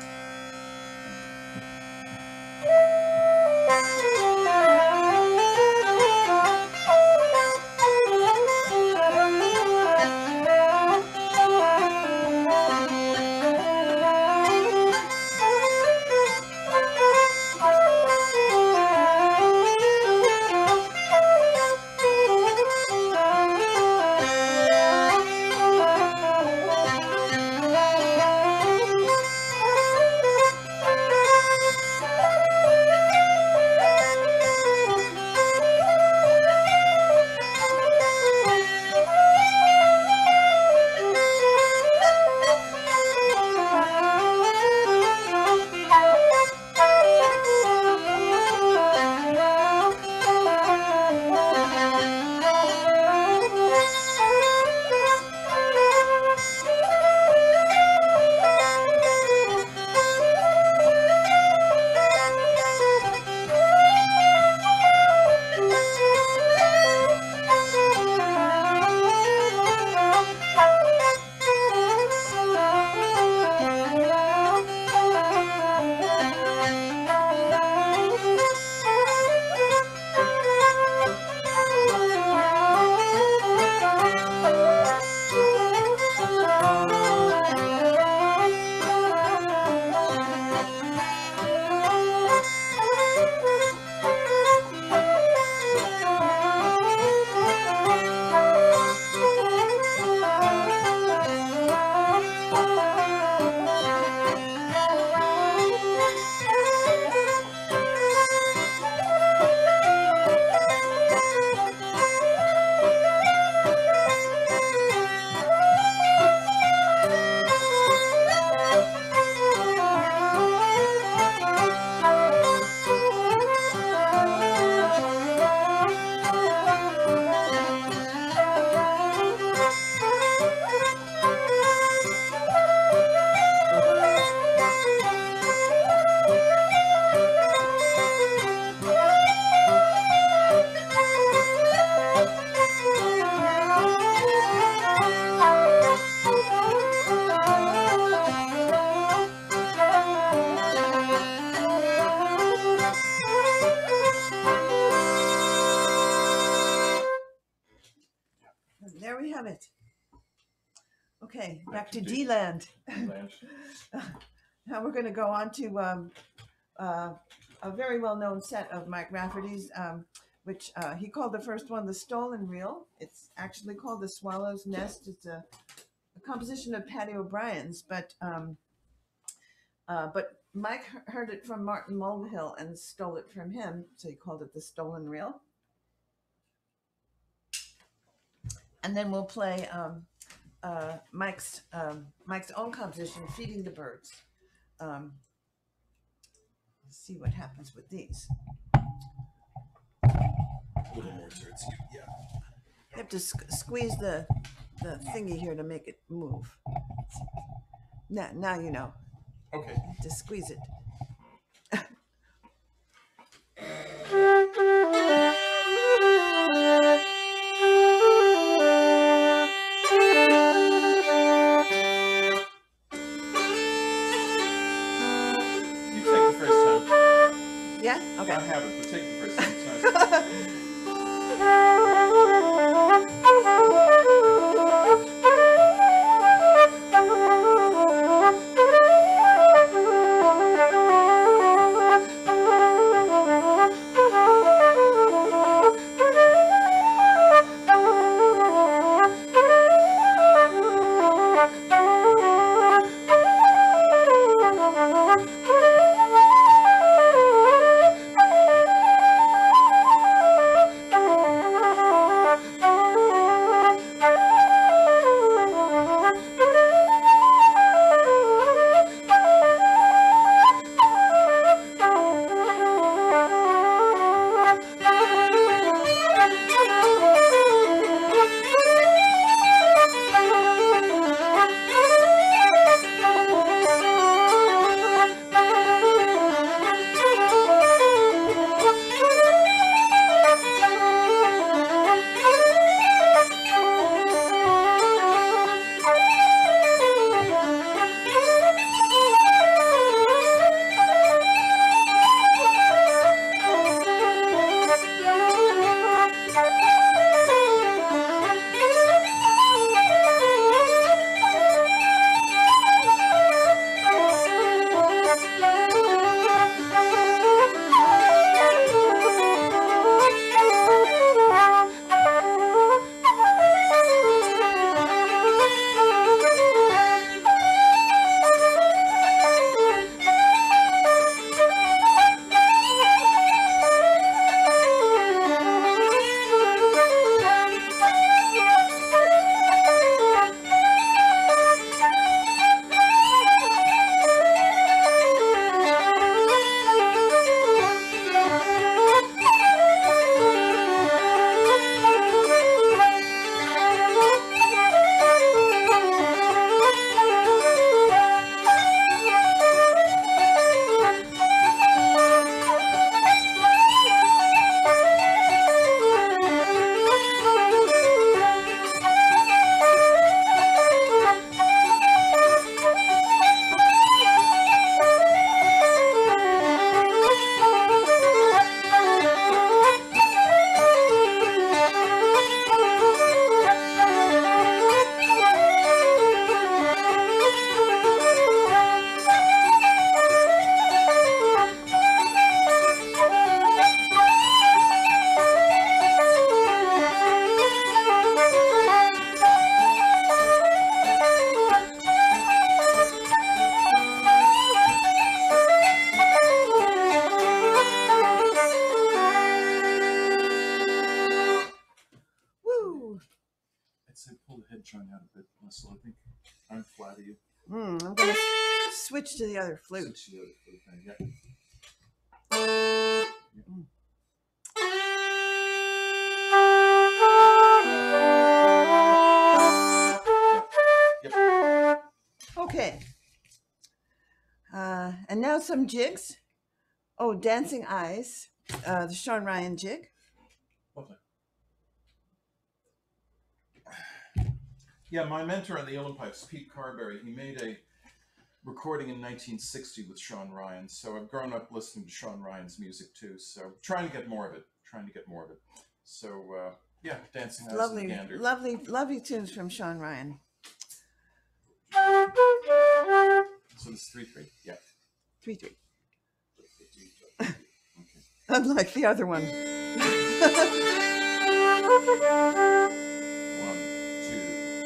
There we have it. Okay, back, Back to to D-Land. D-Land. Now we're going to go on to um, uh, a very well-known set of Mike Rafferty's, um, which uh, he called the first one the Stolen Reel. It's actually called the Swallow's Nest. It's a, a composition of Paddy O'Brien's, but um, uh, but Mike he- heard it from Martin Mulvihill and stole it from him, so he called it the Stolen Reel. And then we'll play um, uh, Mike's um, Mike's own composition, Feeding the Birds. Um, let's see what happens with these. A little more towards you, yeah. You have to sq- squeeze the the thingy here to make it move. Now, now you know. Okay. You have to squeeze it. You take the first time. Yeah? I Okay. have it, but take the first time. It's nice. pull the head joint out a bit, Lesl. I think I'm flat of you. Mm, I'm going to switch to the other flute. Switch to the other flute then, yeah. Mm. Yep. Okay. Uh, and now some jigs. Oh, Dancing Eyes, uh, the Sean Ryan jig. Lovely. Yeah, my mentor on the Uilleann pipes, Pete Carberry, he made a recording in nineteen sixty with Sean Ryan. So I've grown up listening to Sean Ryan's music too. So trying to get more of it, trying to get more of it. So uh, yeah, Dancing Eyes Lovely, and Gander. lovely, lovely tunes from Sean Ryan. So this is three three, yeah. Three, three. Okay. Unlike the other one. One, two,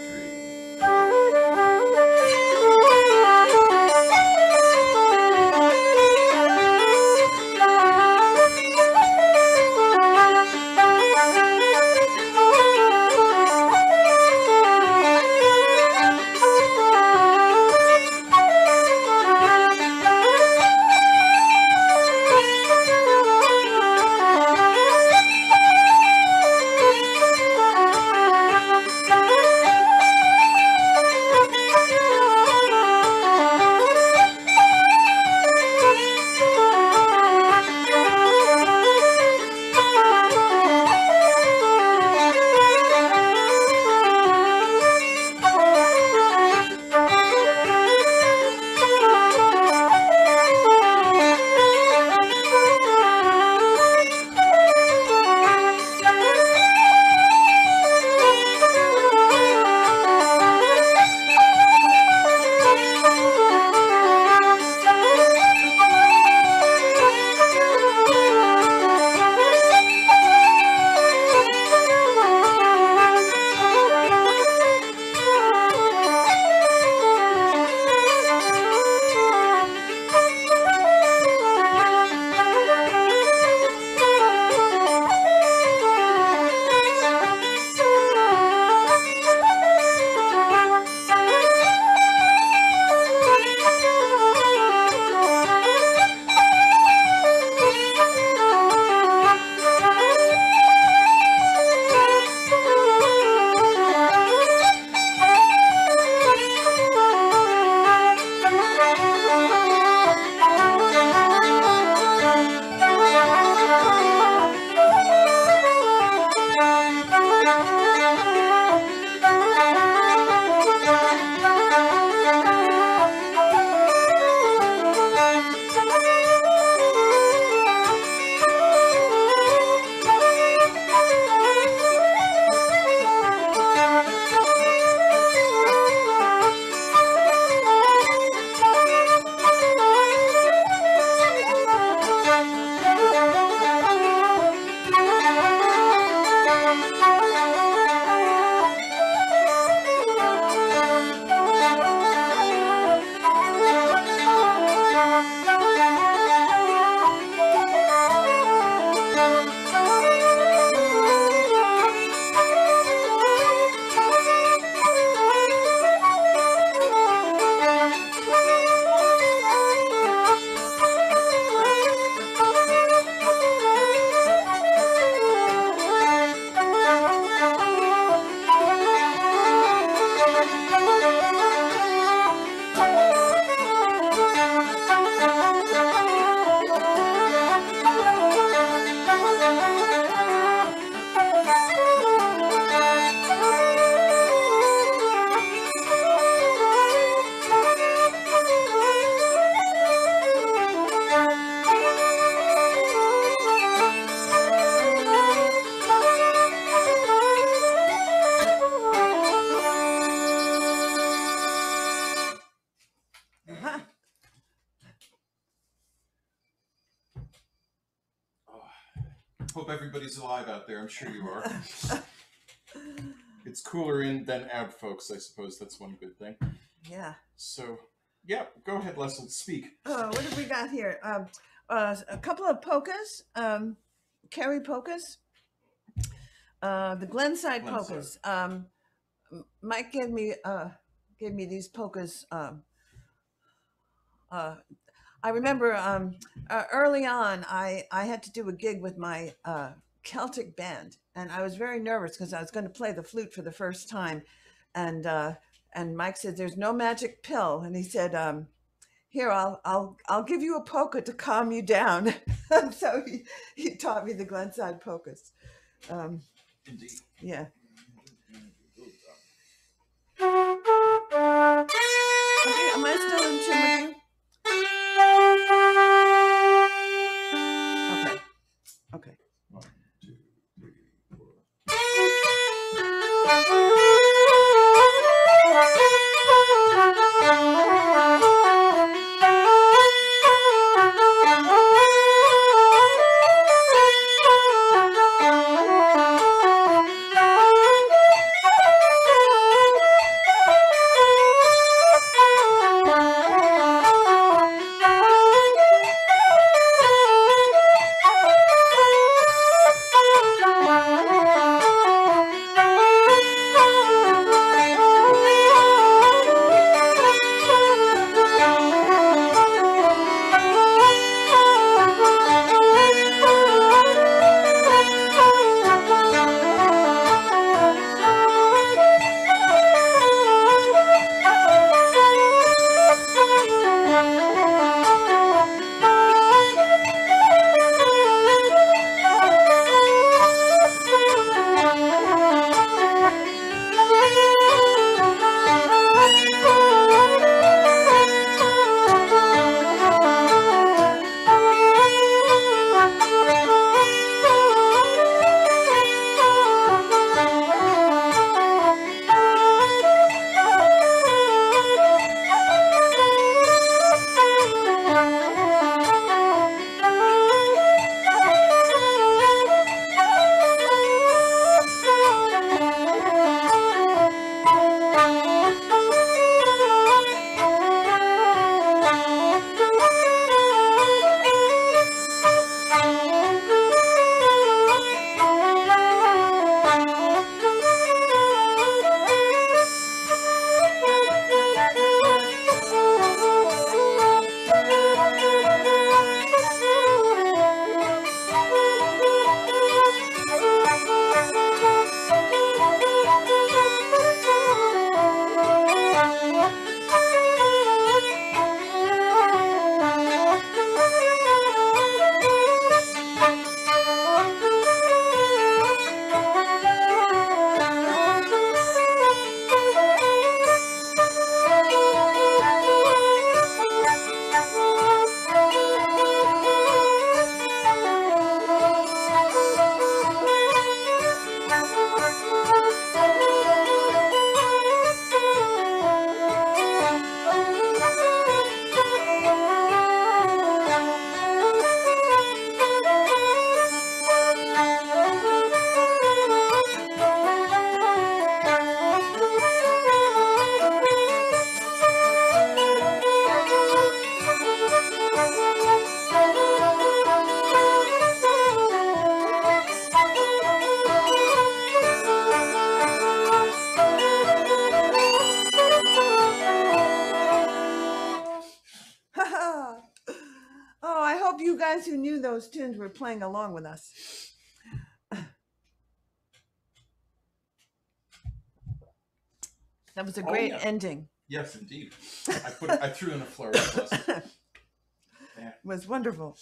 Hope everybody's alive out there. I'm sure you are. It's cooler in than out, folks. I suppose that's one good thing. Yeah. So, yeah, go ahead, Lesl. Speak. Oh, what have we got here? Um, uh, a couple of polkas, um, Kerry polkas, uh, the Glenside Glenside. polkas. Um, Mike gave me uh, gave me these polkas. Um, uh, I remember um, uh, early on, I, I had to do a gig with my uh, Celtic band, and I was very nervous because I was going to play the flute for the first time, and uh, and Mike said, "There's no magic pill," and he said, um, "Here, I'll I'll I'll give you a polka to calm you down." And so he, he taught me the Glenside polkas. Um, Indeed. yeah. Okay, am I still in tune with you? Okay. Okay. One, two, three, four. guys who knew those tunes were playing along with us. That was a great oh, yeah. ending. Yes, indeed. I put I threw in a flurry of blessings. Yeah. It was wonderful.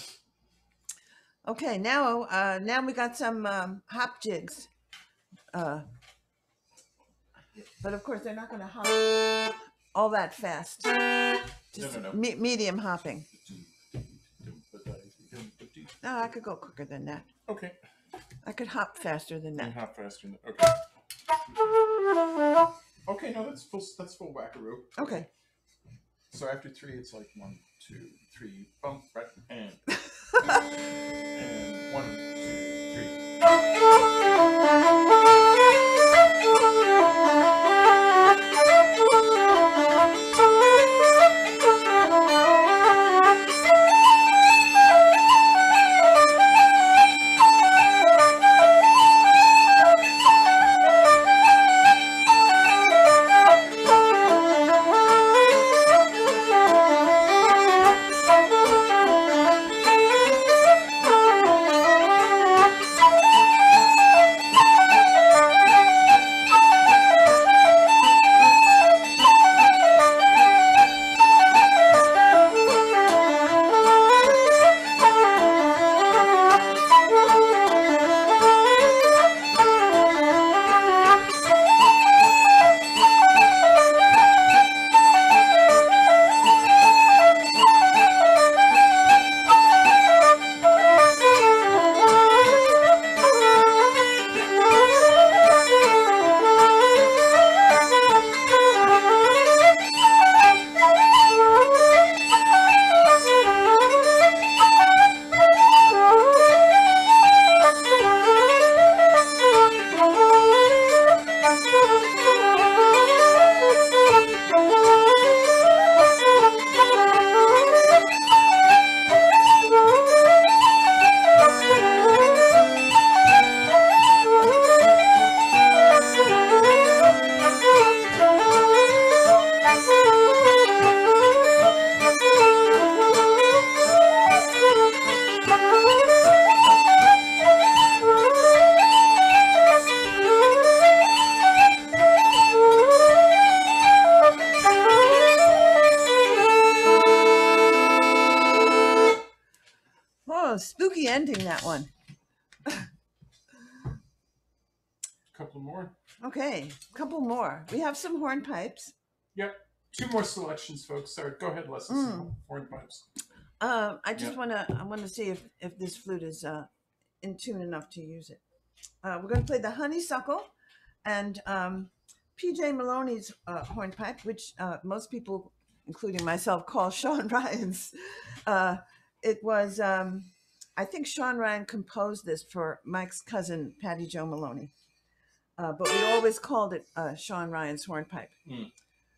Okay, now uh, now we got some um, hop jigs. Uh, but of course, they're not going to hop all that fast. Just no, no, no. Me- medium hopping. No, I could go quicker than that. Okay. I could hop faster than that. You hop faster than okay. Okay, no, that's full. That's full wackaroo. Okay. So after three, it's like one, two, three, bump, right, and and one, two, three. one. Couple more. Okay, couple more. We have some hornpipes. Yep. Two more selections, folks. Sorry, go ahead, Lesl. Mm. Some hornpipes. Uh, I just Yep. want to I want to see if, if this flute is uh, in tune enough to use it. Uh, we're going to play the honeysuckle and um, P J Maloney's uh, hornpipe, which uh, most people, including myself, call Sean Ryan's. Uh, it was, um, I think Sean Ryan composed this for Mike's cousin, Patty Jo Maloney. Uh, but we always called it uh, Sean Ryan's hornpipe. Mm.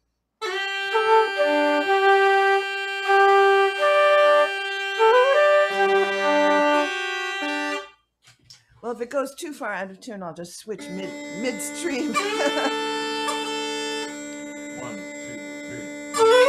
Well, if it goes too far out of tune, I'll just switch mid midstream. One, two, three.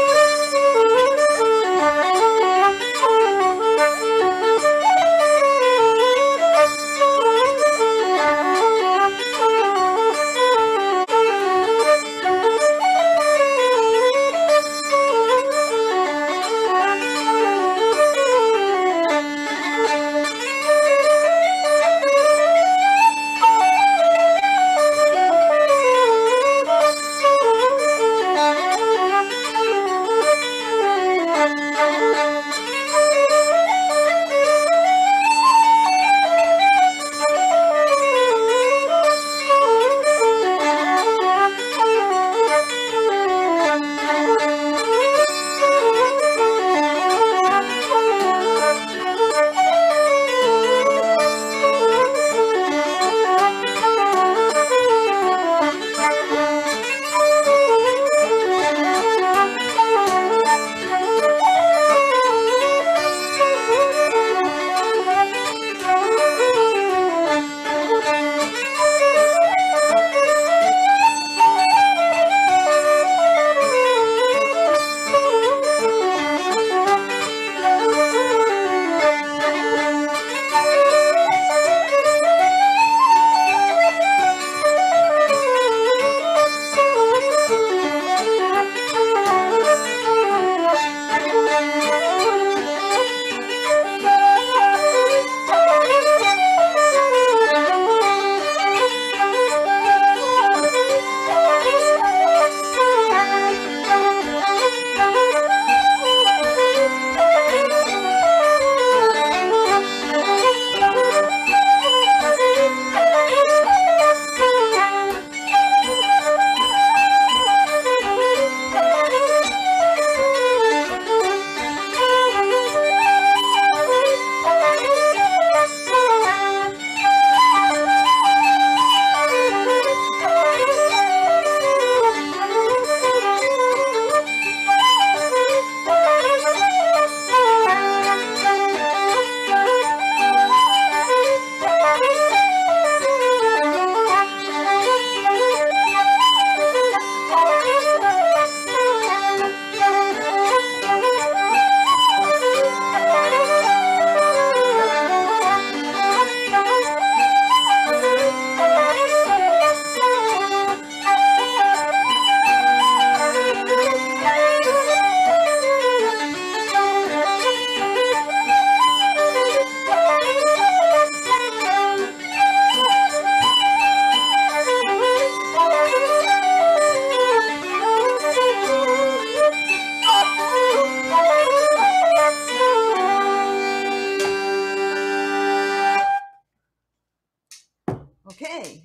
Okay,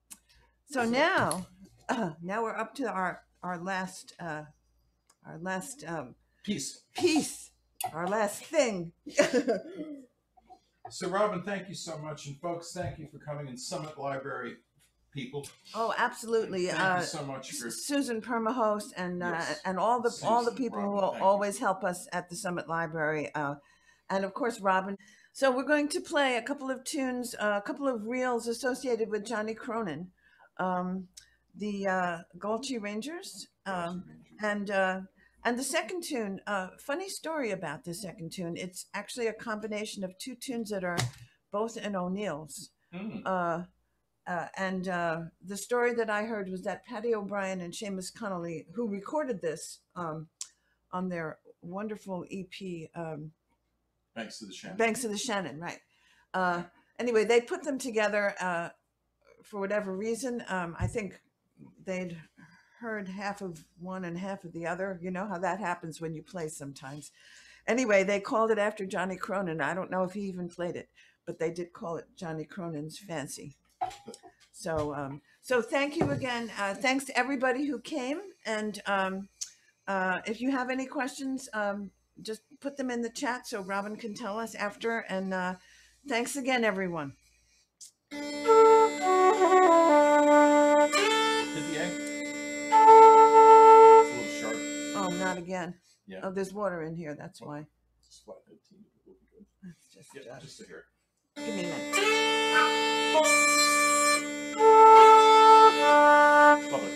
so now, uh, now we're up to our our last uh, our last um, Peace. piece, our last thing. So, Robin, thank you so much. And, folks, thank you for coming. And Summit Library people. Oh, absolutely. Thank uh, you so much for Susan Permahost and uh, Yes. and all the all the Susan, people Robin, who will thank you. always help us at the Summit Library, uh, and of course Robin. So we're going to play a couple of tunes, uh, a couple of reels associated with Johnny Cronin, um, the uh, Gulchy Rangers, um, and uh, and the second tune. Uh, funny story about the second tune. It's actually a combination of two tunes that are both in O'Neill's. Mm. Uh, Uh, and uh, the story that I heard was that Patty O'Brien and Seamus Connolly, who recorded this um, on their wonderful E P, um, Thanks to the Shannon. Banks of the Shannon, right? uh, anyway, they put them together uh, for whatever reason. Um, I think they'd heard half of one and half of the other. You know how that happens when you play sometimes. Anyway, they called it after Johnny Cronin. I don't know if he even played it, but they did call it Johnny Cronin's Fancy. So, um, so thank you again. Uh, thanks to everybody who came. And um, uh, if you have any questions, um, just put them in the chat so Robin can tell us after. And uh, thanks again, everyone. Did the egg? It's a little sharp. Oh, not again. Yeah. Oh, there's water in here. That's why. Just flathead tea will be good. That's just, Yeah, uh, just sit here. give me a minute. Lovely.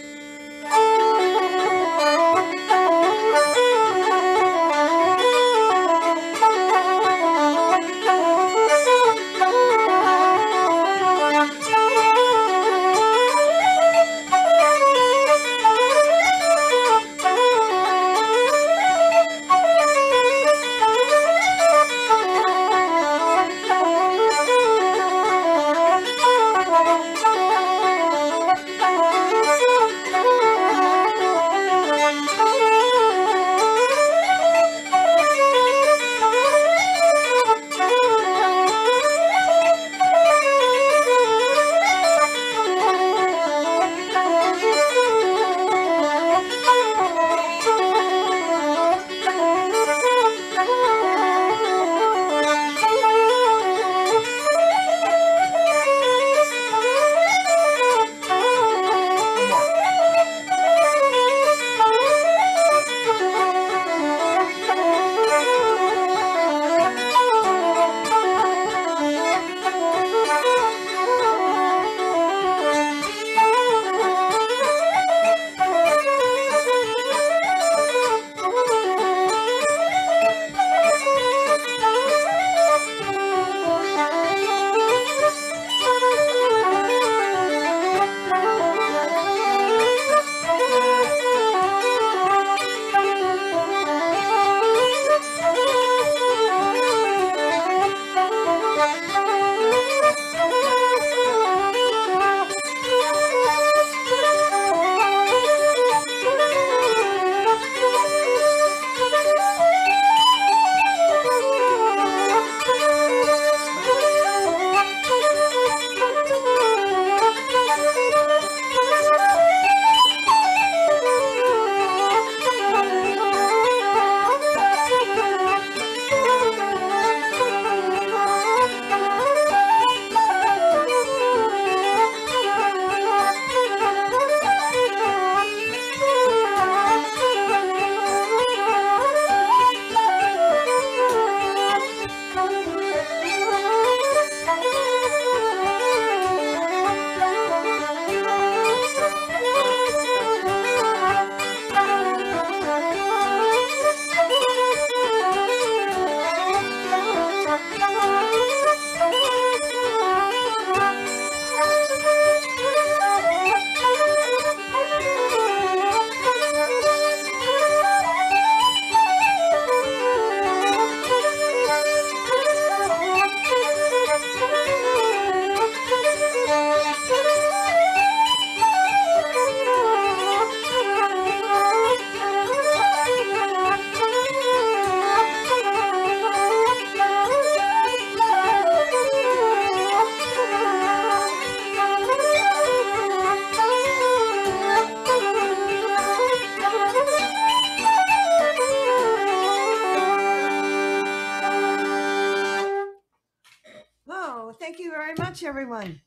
Thank you very much, everyone.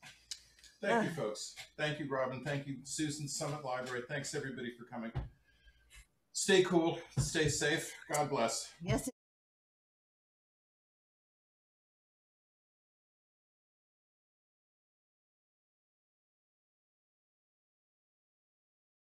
Thank Uh, you, folks. Thank you, Robin. Thank you, Susan, Summit Library. Thanks, everybody, for coming. Stay cool. Stay safe. God bless. Yes.